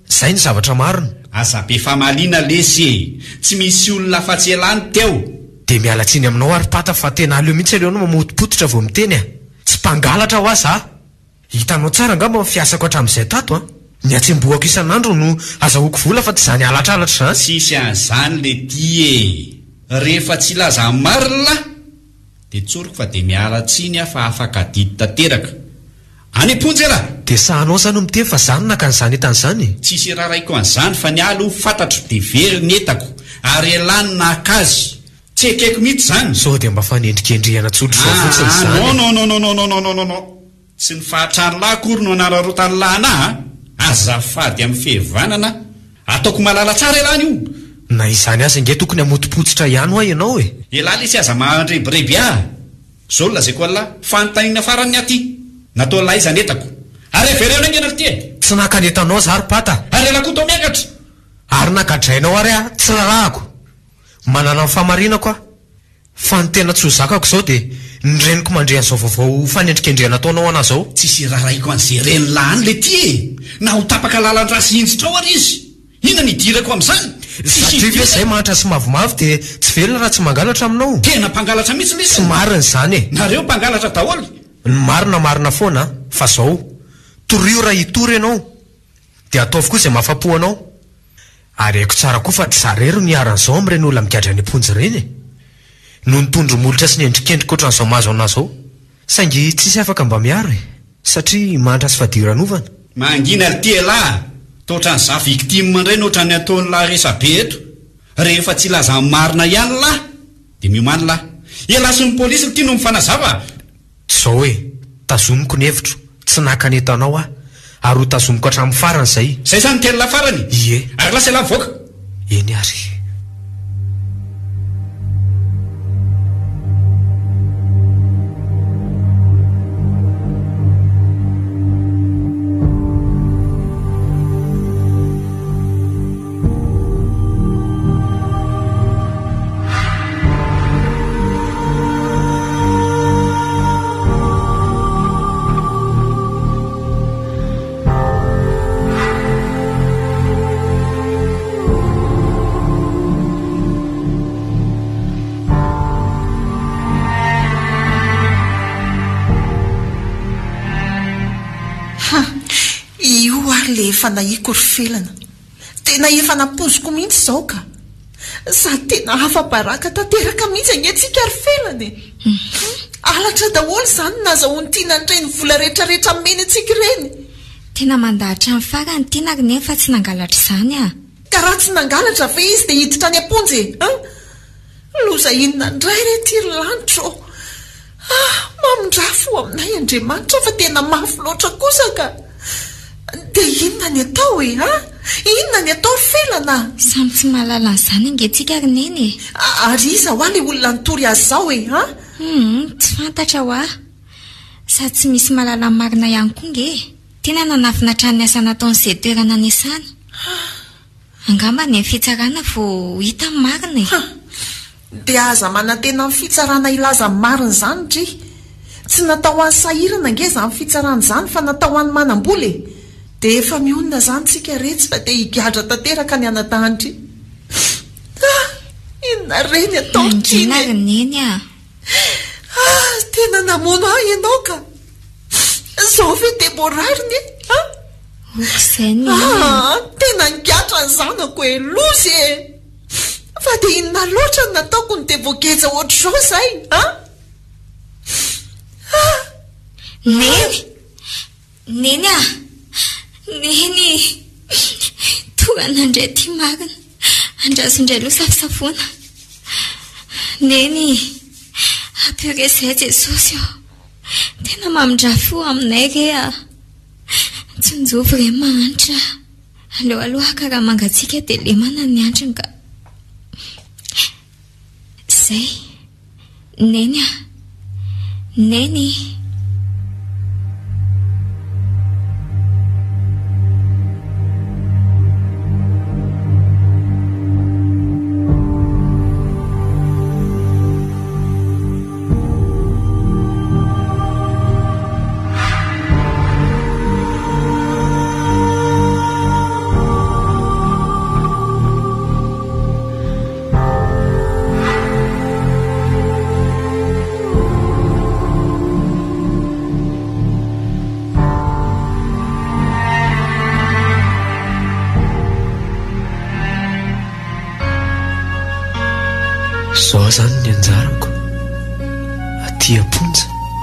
Zay ny zavatra marina. Aza-be famaliana lesy tsy misy olona afa-tsy elany teo. De mialatsiny aminao ary Pata fa tena aleo mihitsy ireo no mamotipototra vao miteny a. Tsy mpangalatra ho aza. Hitanao tsara angamba fiasako hatramin'izay tato a. Ny atsembohako isan'andro no azahoako vola fa tsy zany alatralatra zany. Sisy an'izany le ty rehefa tsy laza marina de tsoriko fa de miala tsiny a fa afaka didy tanteraka. Any amponjy raha de sahanao zany miteny fa zany naka n'izany etan'izany. Tsisy raraiko an'izany fa ny alo fantatro de very ny etako ary elany nakazy. Tsy ekeko mihitsy zany. Sao de mba fanendrikendrihana tsotro zao fotsiny zany. No. Tsy ny fahatrany lahy akory no anararotany lahy anahy. Azafady amin'ny fihevanana ataoko malala tsara elany io. Na izany aza nge tokony hamotipotsitra ihany ho ianao e. Elaly isy aza mandrebireby ah. Zao lazaiko alahy fanontaniana farany aty. Natao lahy izany etako. Ary everena ngena ty. Tsy nakanentanao za ary Pata. Ary ela koa miakatra. Ary nakadrainao ary tsy rarahako. Manana ny famarinako a. Fa ny tena tsy ho zakako zao de ny reniko mandrehan'izao vaovao fanendrikendrehana ataonao ana zao. Tsisy raraiko an'izay reny lahany le ty na ho tapaka lalan-drasy injitra ao ary izy. Ina ny idirako amin'izany. Satria ve zay manatra sy mavomavo de tsy velona raha tsy mangalatra aminao. Tena mpangalatra mihitsy lesy. Tsy marina zany e. Nareo mpangalatra daholo. Ny marina foana fa zao torio raha hitory ianao de ataovy koa izay mahafapo anao. Ary haiko tsara koa fa zarero niaran'izao amin'ireny olona migadra any amponjy ireny e. No nitondro molotra sy nendrikendrika ohatran'izao mahazo anazao. Saingy tsisy afaka mba miaro e. Satria mantra sy fadiran'ovana. Mangina ry ty lahy. Totra ny za victime ireny ohatran'ny ataon'ny lahy resabe eto. Rehefa tsy laza marina ihany lahy de miomany lahy. Elasin'ny polisy ty no mifanazava. Zao e, tazomiko ny hevitro, tsy nakanentanao a, ary ho tazomiko hatramin'ny farany zay. Zay zany teny la farany? Ie. Ary lasa ela mivoaka. Eny ary. Le efa naiko ry felana tena efa napoziko mihitsy zao ka sady tena afa-baraka tanteraka mihitsy anetsika ry felana alatra daholo zany nazahoany tiana nireny vola rehetrarehetra meny atsika ireny. Tena mandahatra amin'ny farany tianary nefa tsy nangalatra izany a. Ka raha tsy nangalatra ve izy dia hiditra any amponjy loza inona ndray rety ry lanitro. Mamindrafo aminay Andriamanitra fa tena mafy loatra kosa ka. De inona ny atao e inona ny atao felana. Samy tsy mahalala an'izany angentsika ry neny. Ary iza ho le olona nitory azy zao e tsy fantatra ho aho. Sady tsy misy mahalala marina ihany koa nge. Tena nanafina trany asa nataon'izay toerana nisany. Angamba ny fitsarana vo hita marina e. Dia aza manantena amin'ny fitsarana ilaza marina zany dry. Tsy natao any sahirana nge zany fitsarana zany fa natao any manam-bola e. Dia efa mionona zany tsika retsy fa dia higadra tanteraka ny anatandry. Inona reny atao kiny ry neny a. Tena namono ahy ianao ka. Zao ve Deborariny Okizay ny tena ngatra ny zanako e lozy e. Fa dia inona loatra ny nataoko ny devogeja ohatr'izao zay Neny a. Neny tonga nandray ty marina andrasondray lo safosafoana. Neny ampiresay Jesosy ao. Tena mamindrafo aminay re a. Tsy nijovy re mahantra. Aleo aloha karaha mangatsika dia lemana ny andriny ka. Zay Neny a. Neny. taty aponja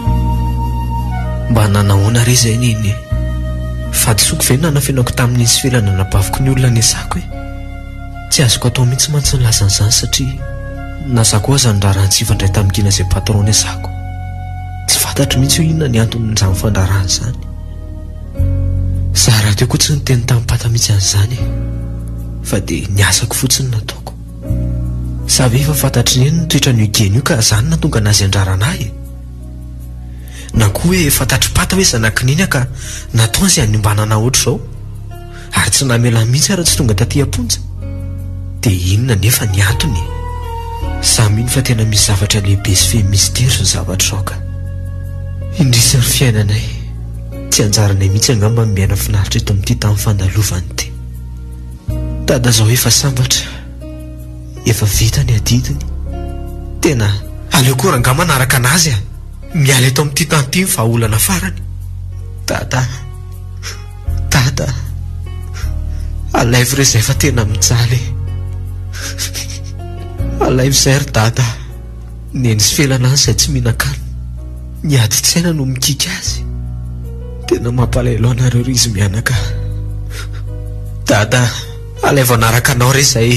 mba nanahoana re zay neny fadisoko ve nanafenako tamin'izy felana nabaviko ny olona nesako hoe tsy azoko atao mihitsy mantsy nylazan'izany satria nazako aza ndrarany fandray tamikina izay patron nesako tsy fantatro mihitsy ho inona ny anton'izany fandrarany izany zaraha teo koa tsy nyteny tamin'ny pata mihitsy an'izany fa dia niasako fotsiny nataoko savy efa fantatry ny eny nytoetra ny ogeny io ka zany natonga anazy andraranahy na koa hoe fantatry pata hoe zanakininy ka natao azy hanimbanana oatra izao ary tsy namela mihitsy ary tsy tonga taty aponja dia inona nefa ny antony saminy fa tena misy zavatra lehibe sy fe mystera ny zavatra izao ka indrisan'ny fiainanay tsy anjaranay mihitsy angamba miaina finaritra eto amin'ity tamin'ny fandalovany ty dada zao efa sambatra efa vita ny adidiny tena aleo koa rangamba naraka anazy miala eto amin'ity tanty ny vahaolana farany dada alaivy re zay fa tena mijaly alaivy zay ry dada neny sy felana any izay tsy mihinan-kany ny ady tsaina no mikika azy tena mampalailo anareo ry izy mianaka dada alaivo anaraka anao re zay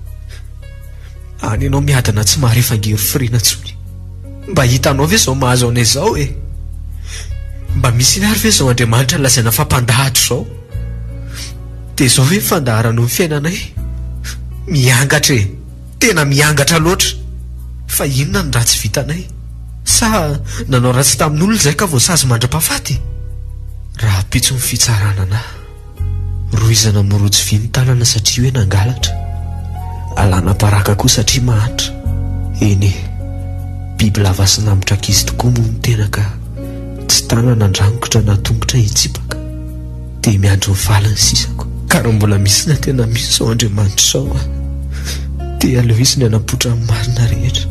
any ianao miadana tsy maharefa ngery firina tsony mba hitanao ve zao mahazo anay zao mba misy inary ve zao Andriamanitra lazaina fampandahatra zao dia zao ve fandaharano ny fiainanay miangatra tena miangatra loatra fa inona ny ratsy vitanay sa nanao ratsy tamin'olona zay ka voasazy mandra-pahafaty raha pitso ny fitsarana roizana morotsy vy ny tanana satria hoe nangalatra alana baraka koa satria mahantra eny biby lava sy namitra ankizy tokoa moa ny tena ka tsy tanana andrangotra na tongotra hitsipaka dia miandro ny valany sisako ka raha mbola misy na tena misy zao Andriamanitra zao dia aleo izy ny anapotra amin'ny marina rehetra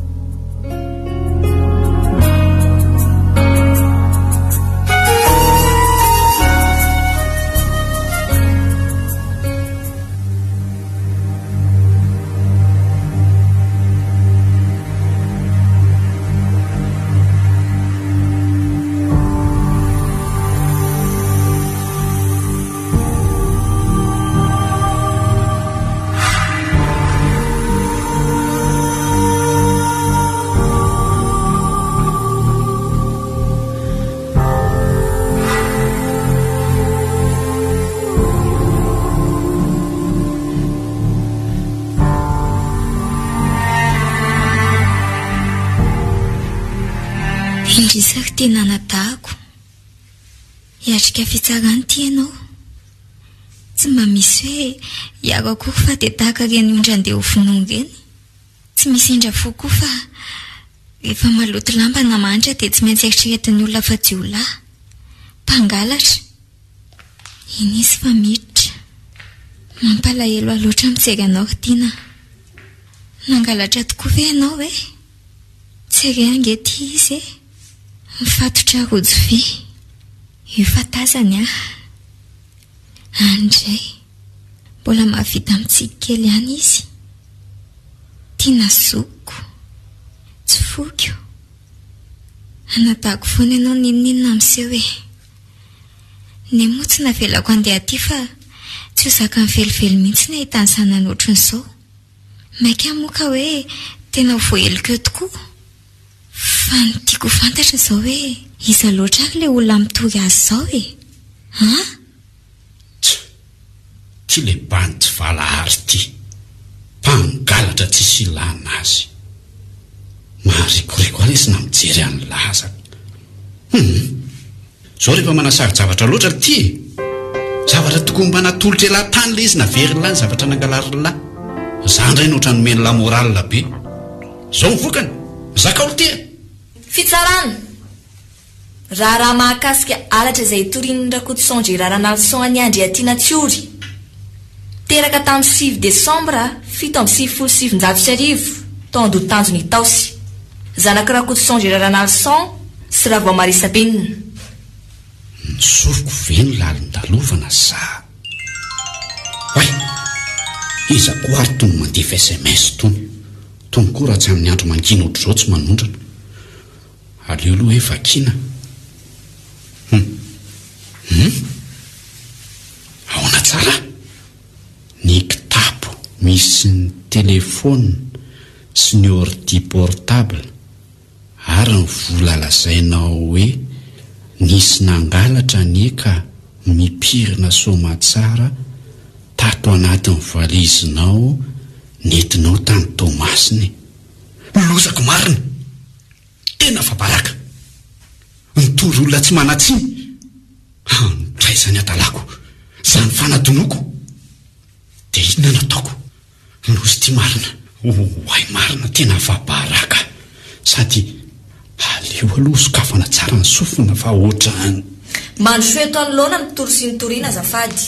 indrisako tena natahako hiatrika fitsarany ty ianao tsy mba misy hoe iaro akory fa dia tahaka reny ondra andeha ho vonono reny tsy misy indra fo koa fa rehefa maloto lamba na manitra dia tsy maintsy eritreretin'ny olona fa jiolahy mpangalatra iny izy fa miditra mampalahelo aloatra mijery anao tiana nangalatra tokoa ve ianao hoe tsy re angety izy mifatotra rojo vy io fatazany andray mbola mahavita mitsika kely ihany izy tiana zoko tsy foko anatahako foana ianao ninonina amin'izay hoe ny moa tsy navelako andeha aty fa tsy ho zaka mivelively mihitsy ny ahitany sanany ohatran'izao maika moa ka hoe tena ho voaheloko eo tokoa fa ny tiako fantatra zao hoe iza loatra ary ilay olona mitory azy zao tsy le bany tsy valahary ty mpangalatra tsy silana azy maharikoriko ary izy na mijery any laza zao rehefa manasary zavatra loatra ty zavatra tokony mba natolotra elahy tany le izy naverylany zavatra nangalarylay zany ray nohatra nomeny la moralina be zao mivokany zakaolo ty fitsarana raha mahakasika alatra izay torin'ny rakotsondry raranalson any Andriatiana Tsiory teraka tamin'ny 6 Desambra 7 taondo tanjony taosy zanaka rakotsondry raranalson sy ravo Marisabenina soroko veny lalondalovana za way iza koary tony mandefa SMS tony koa raha tsy amin'ny andro mangina ohatr'izao tsy manondrana aleo aloha hoe vakina. Ahoana tsara ny kitapo misy ny telefona sy ny ordi portable ary ny vola lazainao hoe nisy nangalatra ny eka mipirina somatsara tato anatin'ny valizinao nentinao tany Tomasiny. Lozako marina, tena fabaraka. Nitory olona tsy manatsiny. Traizany atalako, zany fanadonoko. Dia inona nataoko? Lozy ty marina. Hoay marina, tena fabaraka. Sady aleo aloha sokafana tsara ny sofina fa ohatrany. Mandroso eto anoloana mitory sy nitoriana azafady.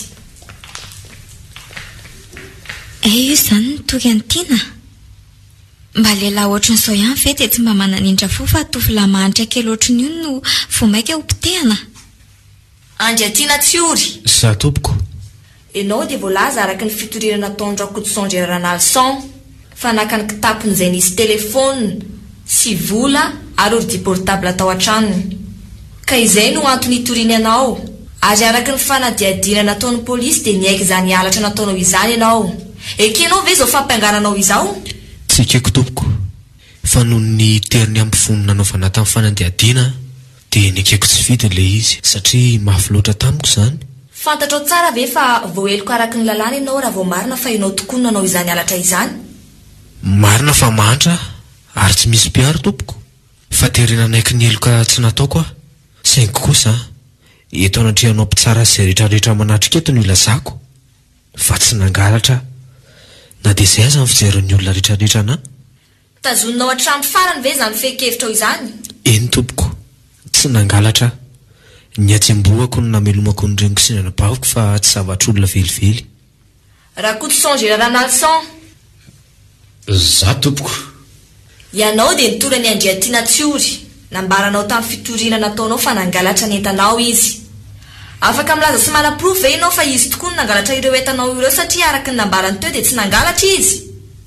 Io zany nitory antiana. Mba lehilahy ohatran'izao ihany ve dia tsy mba mananindra fo fa tovolahy mahantra kely ohatran'io no vao maika ho potehana. Andriatiana Tsiory. Za tompoko. Ianao dia voalaza araka ny fitoriana nataon'ny Rakotosaonjo Ranalson fa naka ny kitapon'izay nisy telefona sy vola ary ordi portable atao an-tranony. Ka izay no antony hitoriana ianao. Ary araka ny fanadiadina nataon'ny polisy dia niaiky izany halatra nataonao izany ianao. Ekenao ve izao fampiangaranao izao? Tsy haiko tompoko. Fa noho ny teriny ampofonina nanaovana tamin'ny fanadiadiana dia nikeko tsy vita ilay izy satria mafy loatra tamiko izany. Fantatrao tsara ve fa voaheloko araka ny lalàna ianao raha vao marina fa ianao tokoa nanao izany halatra izany? Marina fa mantra ary tsy misy piaro tompoko. Fa terina naiky ny heloka tsy nataoko aho. Saingy kosa eto anatrehanao mpitsara izay rehetrarehetra manatrika eto no ilazako. Fa tsy nangalatra na dia izay aza ny fijeron'ny olona rehetrarehetra ana. Tazoninao hatramin'ny farany ve izany fehinkevitra izany? Eny tompoko, tsy nangalatra. Ny atsembohako no namelomako ny reniko sy ny anabaviko fa tsy zavatr'olona velively. Rakotosaonjo Ranalson. Za tompoko. Ianao dia nitory ny Andriatiana Tsiory. Nambaranao tamin'ny fitoriana nataonao fa nangalatra ny entanao izy. Afaka milaza sy mana-proof ve ianao fa izy tokoa no nangalatra ireo entanao ireo satria araka ny nambarany teo dia tsy nangalatra izy.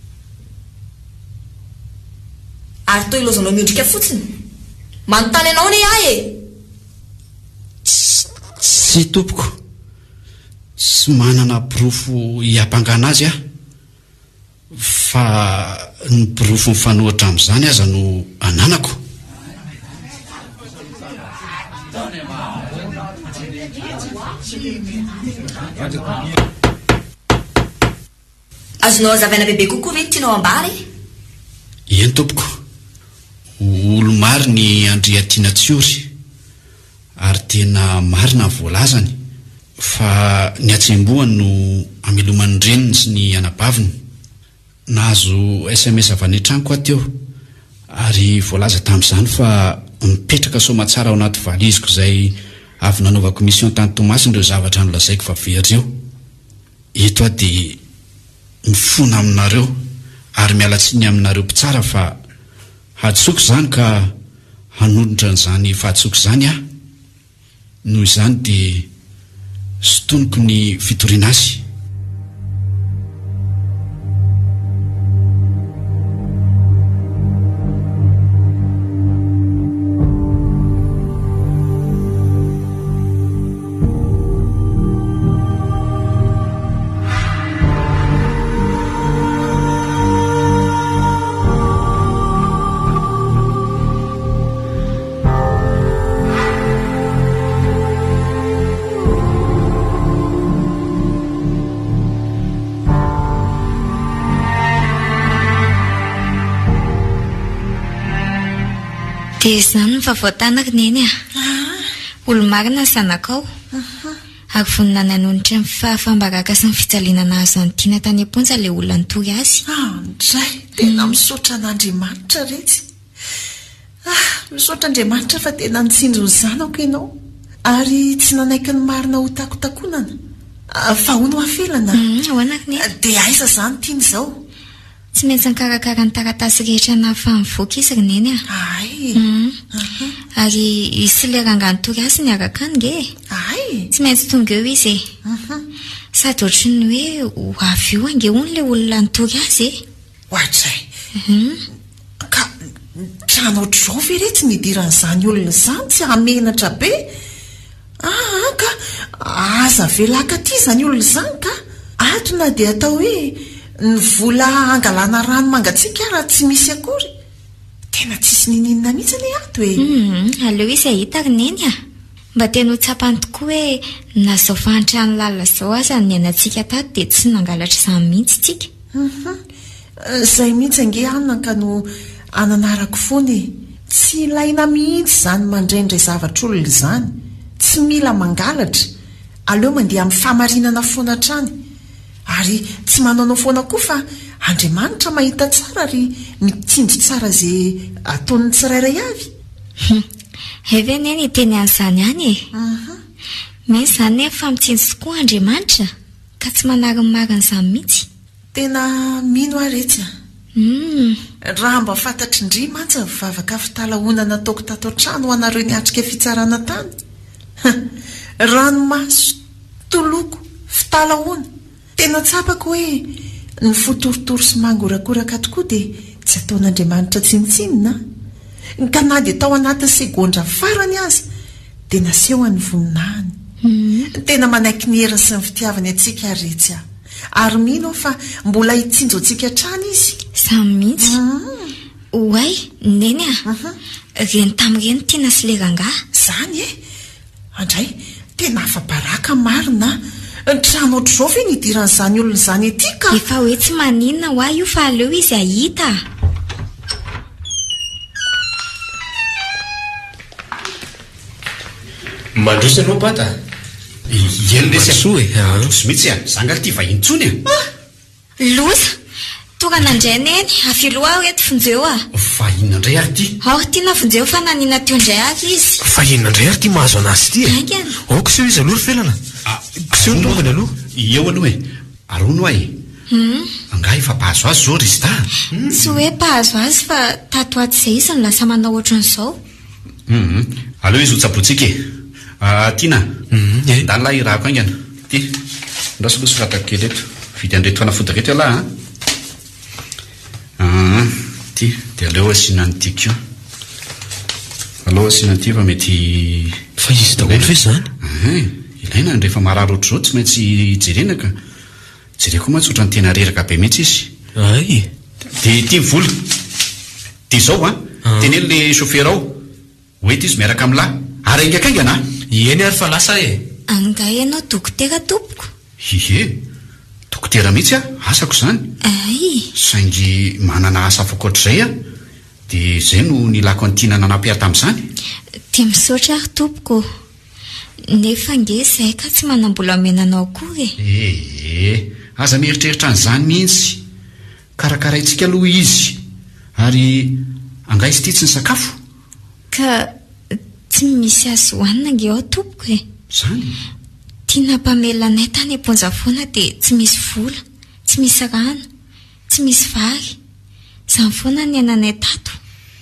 Ary toa ilozanao miondrika fotsiny. Manontany ianao ne ahy e? Tsy tompoko. Tsy manana profo hiampangana azy aho. Fa ny profo mifanohitra amin'izany aza no ananako. Azonao azavaina bebe kokoa ve tianao ambary? Eny tompoko. Olo maro ny Andriatiana Tsiory ary tena marina voalazany fa ny atsembohany no ameloman'ny reniny sy ny anabaviny. Nahazo SMS avy any an-tranoko aho teo ary voalaza tamin'izany fa mipetraka somatsara ao anaty valiziko izay avy nanaovako mission tany Tomasiny ireo zavatra nolazaiko fa very eo. Eto aho dia mifona aminareo ary mialatsiny aminareo mpitsara fa hatsoko izany ka hanondrotra n'izany fahatsoko izany aho. Noho izany dia sotoniko ny fitoriana azy. Dia izany ny vavaotanako neny olo marina sanakao ary vonina nanonitra ny fahafambaraka sy ny fijaliana nahazo antiana tany am-ponja ilay olona nitory azy. Ndray tena misaotra an'Andriamanitra retsy. Misaotra Andriamanitra fa tena nitsinjo ny zanako ianao ary tsy nanaiky ny marina ho takotakonana fa ho no hafelana. Hoanako neny. Dia aiza izany tiany izao? Tsy maintsy nikarakara ny taratasy rehetra na famivoaka izy neny Ay. Ary isy le ranga nitory azy ny araka ny ge. Ay. Tsy maintsy tonga eo izy sady ohatrany hoe ho avy eo ange hono le olona nitory azy Hoatray. Ka trano ohatr'izao ve re tsy nidiran'izany olona izany tsy hamenatra be ka aza velaka ty izany olona izany ka atona dia atao hoe ny vola angalana rano mangatsiaka raha tsy misy akory tena tsisy nininina mihitsy ny ato hoe aleo izy ahitako neny mba tena ho tsapany tokoa hoe nazao fahantrano lalina izao aza ny ainantsika tato dia tsy nangalatra izany mihitsy tsika izay mihitsy ange anina ka no ananarako foany tsy ilaina mihitsy izany mandraindray zavatr'olona izany tsy mila mangalatra aleo mandeha amin'ny famarinana foana trany ary tsy manaonao foana koa fa Andriamanitra mahita tsara ary mitsinjo tsara izay ataon'ny tsirairay avy eve neny teny an'izany ihany misy izany fa mitsinjo tokoa Andriamanitra ka tsy manarimarina mihitsy tena mino aretsy raha mba fantatry indri mantsy ny vavaka fitalahoana nataoko tato an-trano ho anareo ny atrika fitsarana tany ranomaso toloko fitalahoana tena tsapako hoe ny fotorotoro sy mangorakoraka tokoa dia tsy ataon'Andriamanitra tsinitsinina ka na dia tao anatin'ny segondra farany aza dia naseho any voninahiny tena manaiky ny heriny sy ny fitiavany antsika aretsy ary mino fa mbola hitsinjo antsika trany izy samy mihitsy oay neny reny tamin'ireny tiana sy le rangahy izany andray tena afa-baraka marina ny trano ohatr'izao ve nidiran'izany olona izany ety ka efa hoe tsy maninona ho ahy io fa aleo izy ahita mandrosa anao bata elylesysoa sy mihitsy zanga ty vahintsony losa tonga nandray neny afiloa aho eto fonjeo vahinona indray ary ty ao tiana fonjeo fa nanina teo indray ary izy vahinona indray ary ty mahazo anazy ty ao kiseho izy aloha ry felana kiseho ny tongany aloha eo aloha arono ahy angah efa mpahazo azy zao rizita tsy hoe mpahazo azy fa tato aty izay izy no lasa manao ohatran'izao aleo izy ho tsabotsika tiana ndala irahako aingana ty ndrasoloso ratako kely eto vidy andreto fanafody reto alahy ty dia aleo asina ny tiako aleo asina ny ty fa mety fa izy daholo ve zany ilaina rehefa marary ohatr'izao tsy maintsy jerenaka jereko matsotra ny tena reraka be mihitsy izy ay dia ty vola dia izao tenelo le chauffeur ao hoety izy miaraka amin'lahy ary aingakaingana eny ary fa lasa anga ianao dokotera tompoko dokotera mihitsy asako izany saingy manana asa afakoatr'izay dia izay no nilako antiana nanampia tamin'izany dia misaotra ary tompoko nefa nge izay ka tsy manambola menanao akory aza mieritreritra an'izany mihitsy karakaraintsika aloha izy ary angaizy ity tsy ny sakafo ka tsy misy azo hohanina nge ao tompoko zany tiana mpamelanay tany amponja foana dia tsy misy vola tsy misy rano tsy misy vary izany foana ny ainanay tato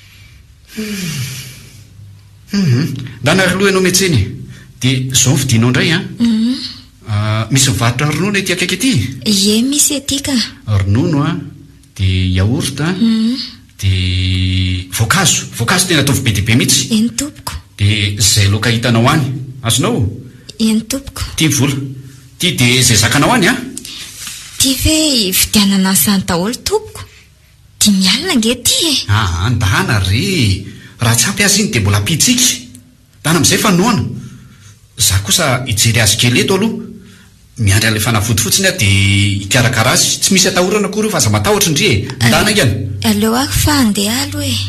ndanary loha ianao metseny dia izao fidinao indray misy mivarotra ronono ety akaiky ety misy etika ronono dia yaourt dia voankazo tena ataovy be diabe mihitsy eny tompoko dia izay loka hitanao any azonao eny tompoko ty vola ty dia izay zakanao any ty ve vidianana n'izany daholo tompoko dia mialina nge ty ndana re raha tsy ampy azy iny dia mbola ampitsika dana amin'izay fa noana za kosa hijery azy kely eto aloha miandry an'ilay fanafody fotsiny dia hikarakara azy tsy misy atahorana akory io fa aza matahotra indri ndana ingany aleo ary fa andeha aloha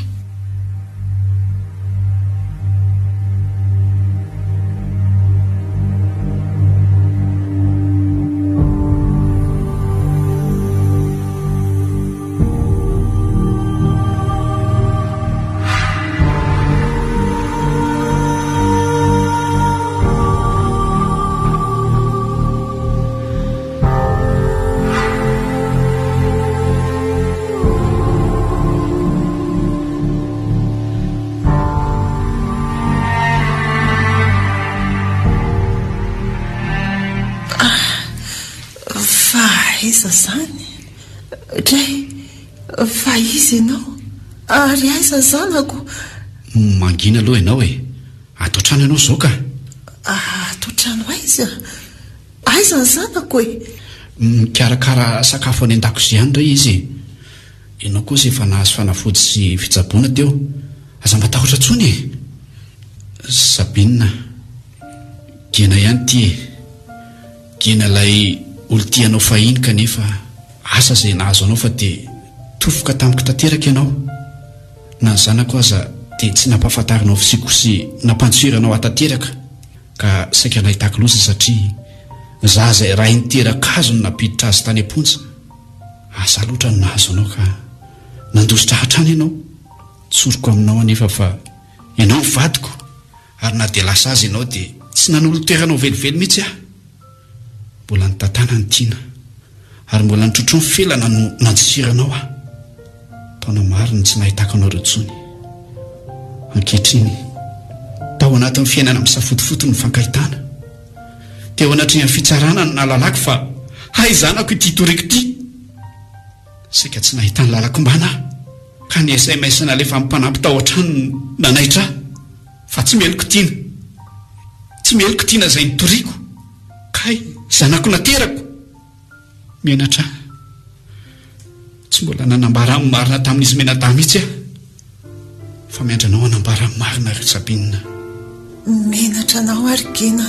iza zany dray fa izy ianao Ary aiza zanako? Mangina aloha ianao e. Atao trano ianao zao ka. Atao trano aiza? Aiza ny zanako e? Mikarakara sakafo any an-dakozia any ray izy. Ianao kosa efa nahazo fanafody sy fitsaboana teo. Aza matahotra tsony e. Sabina, gena ihany ty e. Gena ilay olo tianao fahiny kanefa asa izay nahazo anao fa dia tofoka tamiko tanteraka ianao. Na ny zanako aza dia tsy nampahafantarinao fisiko sy nampantsiranao atanteraka ka saika nahitako loza satria za izay raha niteraka azo no napiditra azy tany am-ponja. Asa loatra no nahazo anao ka nandositra hatrany ianao. Tsoroko aminao anefa fa ianao vadiko ary na dia lasa azy ianao dia tsy nanolo toeranao velively mihitsy aho. Mbola ny tantana ny tiana ary mbola ny trotro ny felana no nanjisiranao aho. Taona maro ny tsy nahitako anao ireo tsony. Ankehitriny tao anatin'ny fiainana misafotofoto ny fankahitana. Teo anatriny amin'ny fitsarana no nalalako fa haizanako ity toriko ity. Saika tsy nahita ny lalako mbana aho ka niesay maisana lefa mipanampy tao an-trano nanaitra fa tsy meloko tiana. Tsy meloko tiana izay nitoriko. Kay zanako naterako mianatra. Tsy mbola nanambara amin'ny marina tamin'izy menada mihitsy aho fa miandranao hanambara amin'ny marina ry Sabina. Menatra anao ary Gena.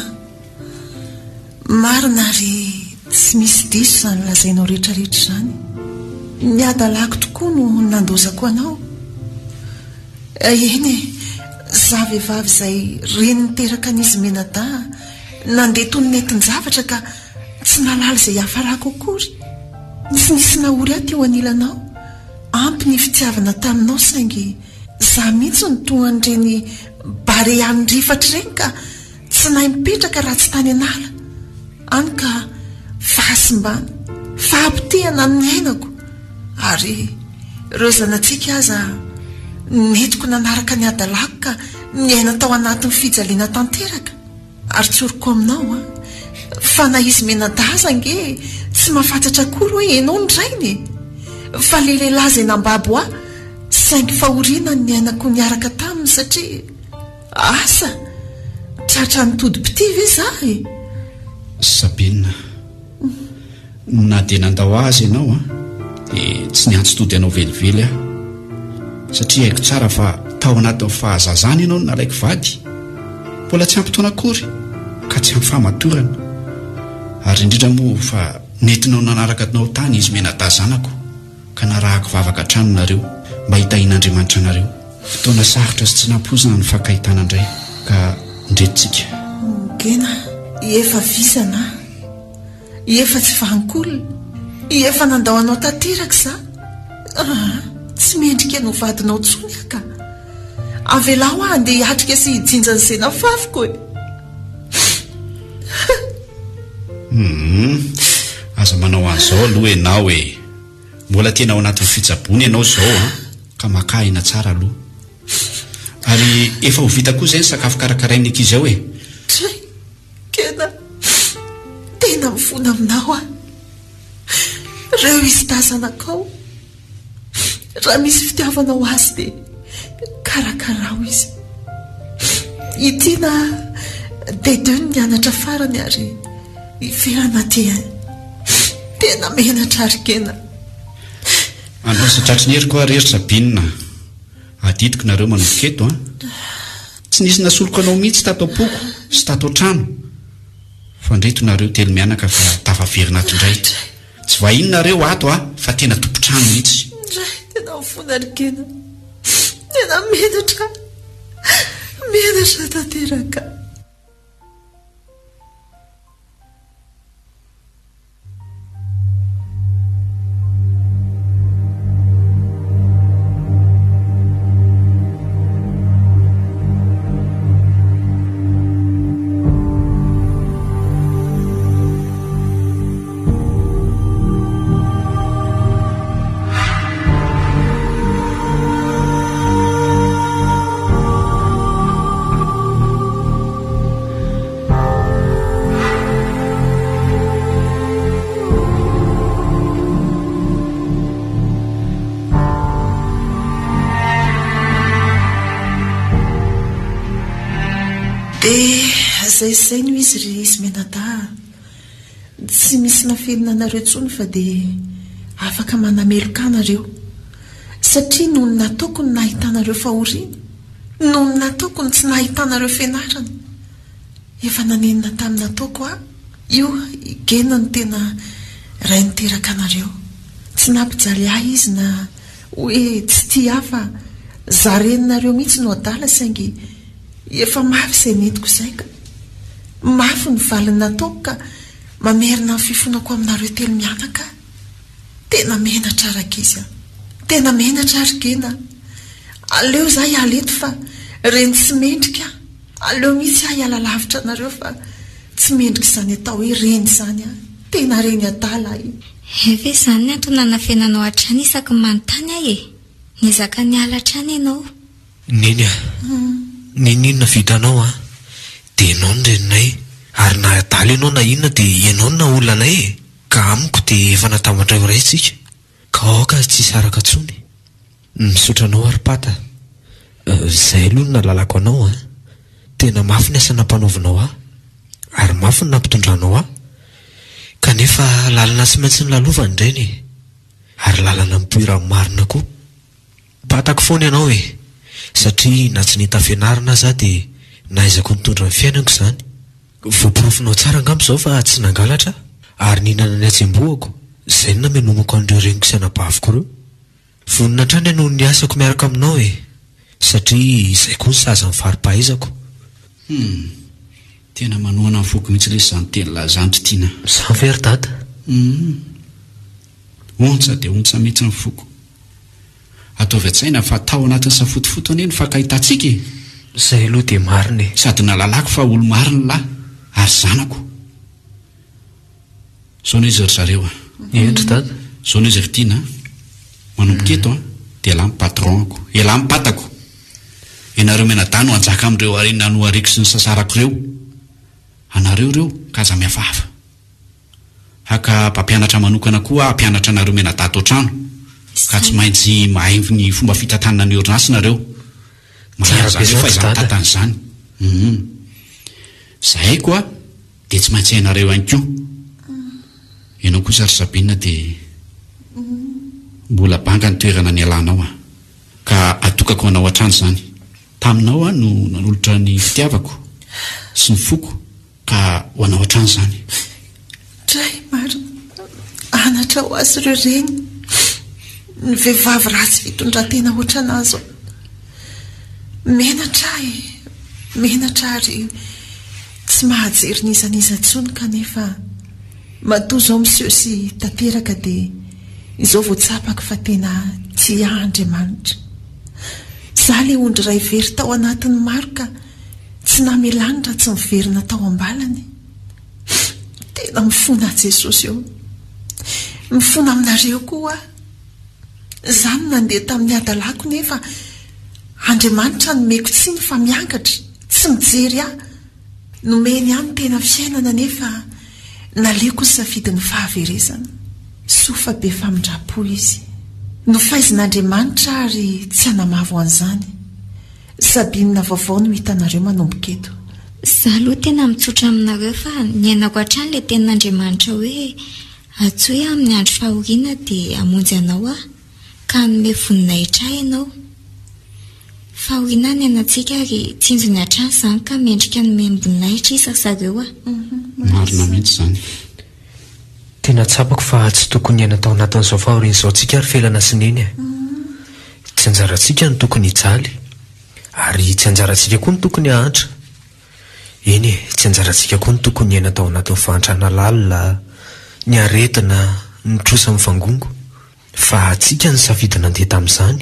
Marina ary tsy misy diso izany lazainao rehetrarehetra izany. Niadalako tokoa no nandozako anao. Eny e, za vehivavy izay reny niteraka an'izy menada nandeha tony nentin-javatra ka tsy nalala izay hafarako akory. Tsy nisy nahory aho teo anilanao. Ampy ny fitiavana taminao saingy za mihitsy ny toa an'ireny bare andrifatra ireny ka tsy nahay mipetraka raha tsy tany anala. Any ka fahasimbana, fahampitehana ny ainako. Ary ireo zanantsika aza netiko nanaraka ny adalako ka niaina tao anatin'ny fijaliana tanteraka. Ary tsoroko aminao fa na izy menada aza nge tsy mahafantatra akory hoe ianao ny rainy. Fa lehilahy izay nambabo aho saingy fahoriana ny ainako niaraka taminy satria asa tratra nitodi-pitivy izaho e. Sabina, na dia nandao azy ianao dia tsy niantso tody ianao velively aho satria haiko tsara fa tao anatin'ny fahazazana ianao no nalaiko vady. Mbola tsy ampitoana akory ka tsy ampy fahamatorana. Ary indrindra moa fa nentinao nanaraka tinao tany izy menada zanako ka narahako vavaka trano nareo mba hitahin'Andriamanitra nareo. Fotoana sarotra sy tsy nampozana ny fankahitana indray ka ndretintsika. Gena, efa visana, efa tsy vahankolona, efa nandao anao tanteraka za. Tsy mendrika no vadinao tsony ka avelao aho andeha hiatrika sy hijinja ny sena fafiko e. Aza manao an'izao aloha ianao e. Mbola tena ao anatin'ny fitsaboana ianao zao ka makahina tsara aloha. Ary efa ho vita koa izay ny sakafo karakarain'ny ankizy ao e. Tray, Gena, tena mifona aminao aho. Reo izy tazanakao. Raha misy fitiavanao azy dia karakarao izy. Itiana dia nianatra farany ary ivelana tena menatra ary Gena. Anao sy tratry ny heriko ary ry Sabina. Adidiko nareo manomboka eto tsy nisy nasoloko anao mihitsy tato am-poko sy tato an-trano fa ndreto nareo telo mianaka fa tafaverina ato indray. Tsy vahiny nareo ato fa tena tompo-trano mihitsy. Tena mifona ary Gena. Tena menatra tanteraka. dia zay no izy ry izy menada tsy misy nafelina anareo tsony fa dia afaka manameloka anareo satria noho ny nataoko ny nahitanareo fahoriana noho ny nataoko ny tsy nahitanareo fianarana efa nanenina tamin'ny nataoko io igena ny tena ray niteraka anareo tsy nampijaly ahy izy na hoe tsy tia hafa zareninareo mihitsy no adala saingy efa mafy izay netiko izay ka mafy ny valiny nataoko ka mamerina ny fifonako aminareo telo mianaka tena menatra rak'izy tena menatra arygena aleo za ialeto fa reny tsy mendrika aleo mihitsy ahy hiala lavitra anareo fa tsy mendrika izany atao hoe reny izany tena reny adala efe izany ny antonana fiainanao hatrany isaky manontany ahy nizaka ny ala hatrany ianao neny ninona vitanao dia ianao ny reninay ary na adala ianao na inona dia ianao na olonanay ka amiko dia efa natambatra io ray tsika ka aoka tsisy araka tsony misotranao ary pata izay aloha no nalalako anao tena mafy ny asa nampanaovinao ary mafy ny nampitondranao kanefa lalana tsy maintsy ny lalova ndrainy ary lalana mipoirany marina koa patako foana ianao satria na tsy nita fianarana za dia naizako nitondra ny fiainako izany voaporofinao tsara angambo izao fa tsy nangalatra ary nihinana ny atsemboako izay no namenomako an'ireo reniko sy anabaviko ireo vonina trany no ny asako miaraka aminao satria izay koa ny saza ny faripahaizako tena manoana ny foko mihitsy le izany teny lazandry tiana izany very dada ontsa dia ontsa mihitsy ny foko ataovy an-tsaina fa tao anatin'ny safotofoto anie ny fakahitatsika izay aloha dia marina sady nalalako fa olo marina lahy ary zanako zao no izy ry zareo endry dada zao no izy vitiana manomboka eto dia lahy mipatronako lahy mipatako ianareo menadano anjaka amin'ireo arenina no ariko sy ny sasarako ireo anareo ireo kaza miafahafa haka mpampianatra manokana koa ampianatra anareo menadato an-trano ka tsy maintsy mahay ny fomba fitantanana ny orinasy nareo mazazareo fa izany tantan'izany zahay koa dia tsy maintsy hainareo ihany koa ianao kosa ry sabina dia mbola banga ny toerana ny alanao ka atokako anao an-trano izany taminao no nanolotra ny fitiavako sy ny foko ka ho anao an-trano izany dray maro anatra ho azy ireo reny ny vehivavy ratsy fitondratena ohatranazy menatra ary tsy mahajery nizaniza tsony kanefa matoa izao miseho sy tanteraka dia izao voatsapaka fa tena tsy Andriamanitra za le ondry ray very tao anatin'ny maro ka tsy namelanitra tsy miverina tao ambalany tena mifona Jesosy eo mifona aminareo koa zany nandeha tamin'ny adalako nefa Andriamanitra nomeko tsiny fa miankatra tsy mijery nomeny ihany tena fiainana nefa naleko ny safidiny fahaverezana sofa be famindrapo izy no faizin'Andriamanitra ary tsy hanamavo an'izany sabinina vaovao no hitanareo manomboka eto za aloha tena mitsotra aminareo fa niainako hatrany le tenin'Andriamanitra hoe atsoe amin'ny andro fahoriana dia amonjy anao ka nome voninahitra ianao fahoriana ny anatsika ary tsinjony hatrany izany ka mendrika nome voninahitra isaka zareo marina mihitsy izany tena tsapako fa tsy tokony hiaina tao anatin'izao fahoriana izao tsika ary felana sineny tsy anjarantsika no tokony hijaly ary tsy anjarantsika koa no tokony hahantra eny tsy anjarantsika koa no tokony hiaina tao anatin'ny fahantrana lalina ny aretina ny trosa amin'ny vangongo fa tsika ny safidy nandeha tamin'izany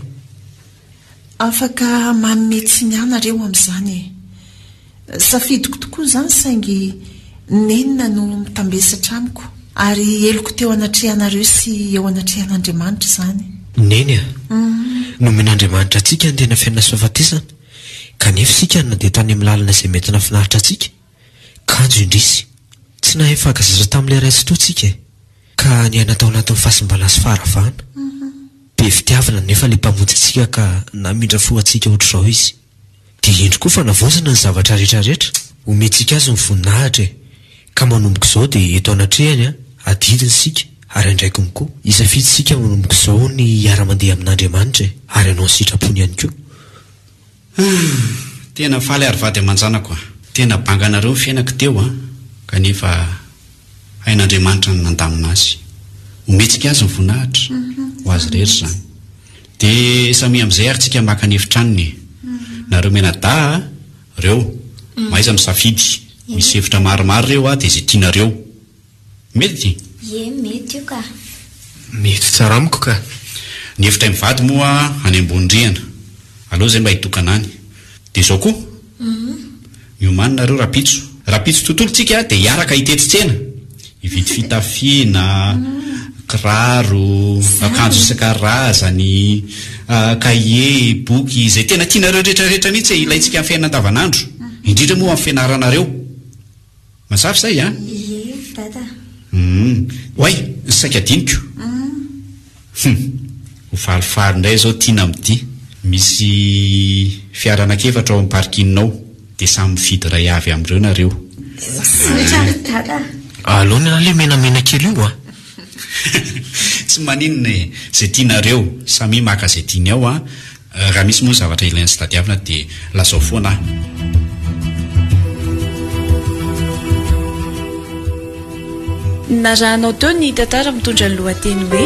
afaka manome tsy mianareo amin'izany safidiko tokoa izany saingy nenina no mitambesatra amiko ary eloko teo anatrehanareo sy eo anatrehan'Andriamanitra izany neny nomen'Andriamanitra atsika ny tena fiainana sy fahafatesana kanefa sika no nandeha tany amin'ny lalana izay mety nafinaritra atsika kanjo indrisy tsy nahay fahagazaza tamin'ilay ray sotoatsika ka niaina tao anatin'ny fahasimbalana sy faharavana be fitiavana nefa le mpamonjy atsika ka namindra fo atsika ohatr'izao izy dia indro koa fa navozana ny zavatra rehetrarehetra ometsika azy ny voninahitra ka manomboka izao dia eto anatrehany adidiny sika ary andraiky ny koa isafidysika manomboka izao ny iara-mandeha amin'Andriamanitra ary anao sitrapony ihany koa. Tena faly ary vady aman-janako tena banganareo ny fiainako teo kanefa hain'Andriamanitra ny nandamina azy ometsika azy ny voninahitra ho azy rehetra zany dia samy amin'izay ary tsika maka ny efitranony nareo menada reo maiza misafidy misy hevitra maromaro reo dia izay tianareo mety mety io ka mety tsara amiko ka ny hevitra mivady moa any ambonindriana aloha izay mba hitokana any dia izao koa miomaninareo rapitso tontolo tsika dia hiaraka hitetritsena hividy fitafiana kiraro akanjo isan-karazany kahie boky izay tena tianareo rehetrarehetra mihitsy ilayntsika amin'ny fiainana andavanandro indrindra moa amin'ny fianaranareo masafy zay dada oay saika diniko ho falifaly indray zao tiana amity misy fiaranakefatra ao amin'ny parkininao dia samy mifidy ray avy amin'ireo nareo aloha nale menamena kely io tsy maninona zay tianareo samy maka zay tiany ao raha misy moa zavatra ilainy sy tadiavina dia lazao foana narahanao teo ny tantara mitondra ny lohateny hoe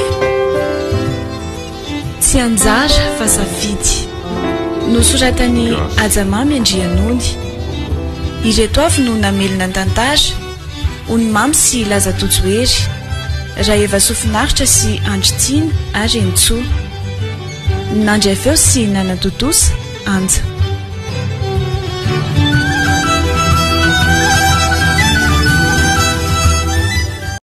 tsy anjara fa safidy nosoratany Ajamamy Andrianony. Ireto avy no namelona ny tantara Ony Mamy sy Laza Tojoery, Raeva Sofinaritra sy Andritiana ary Entsoa, Nandry Afeo sy Nana Totosa Anja.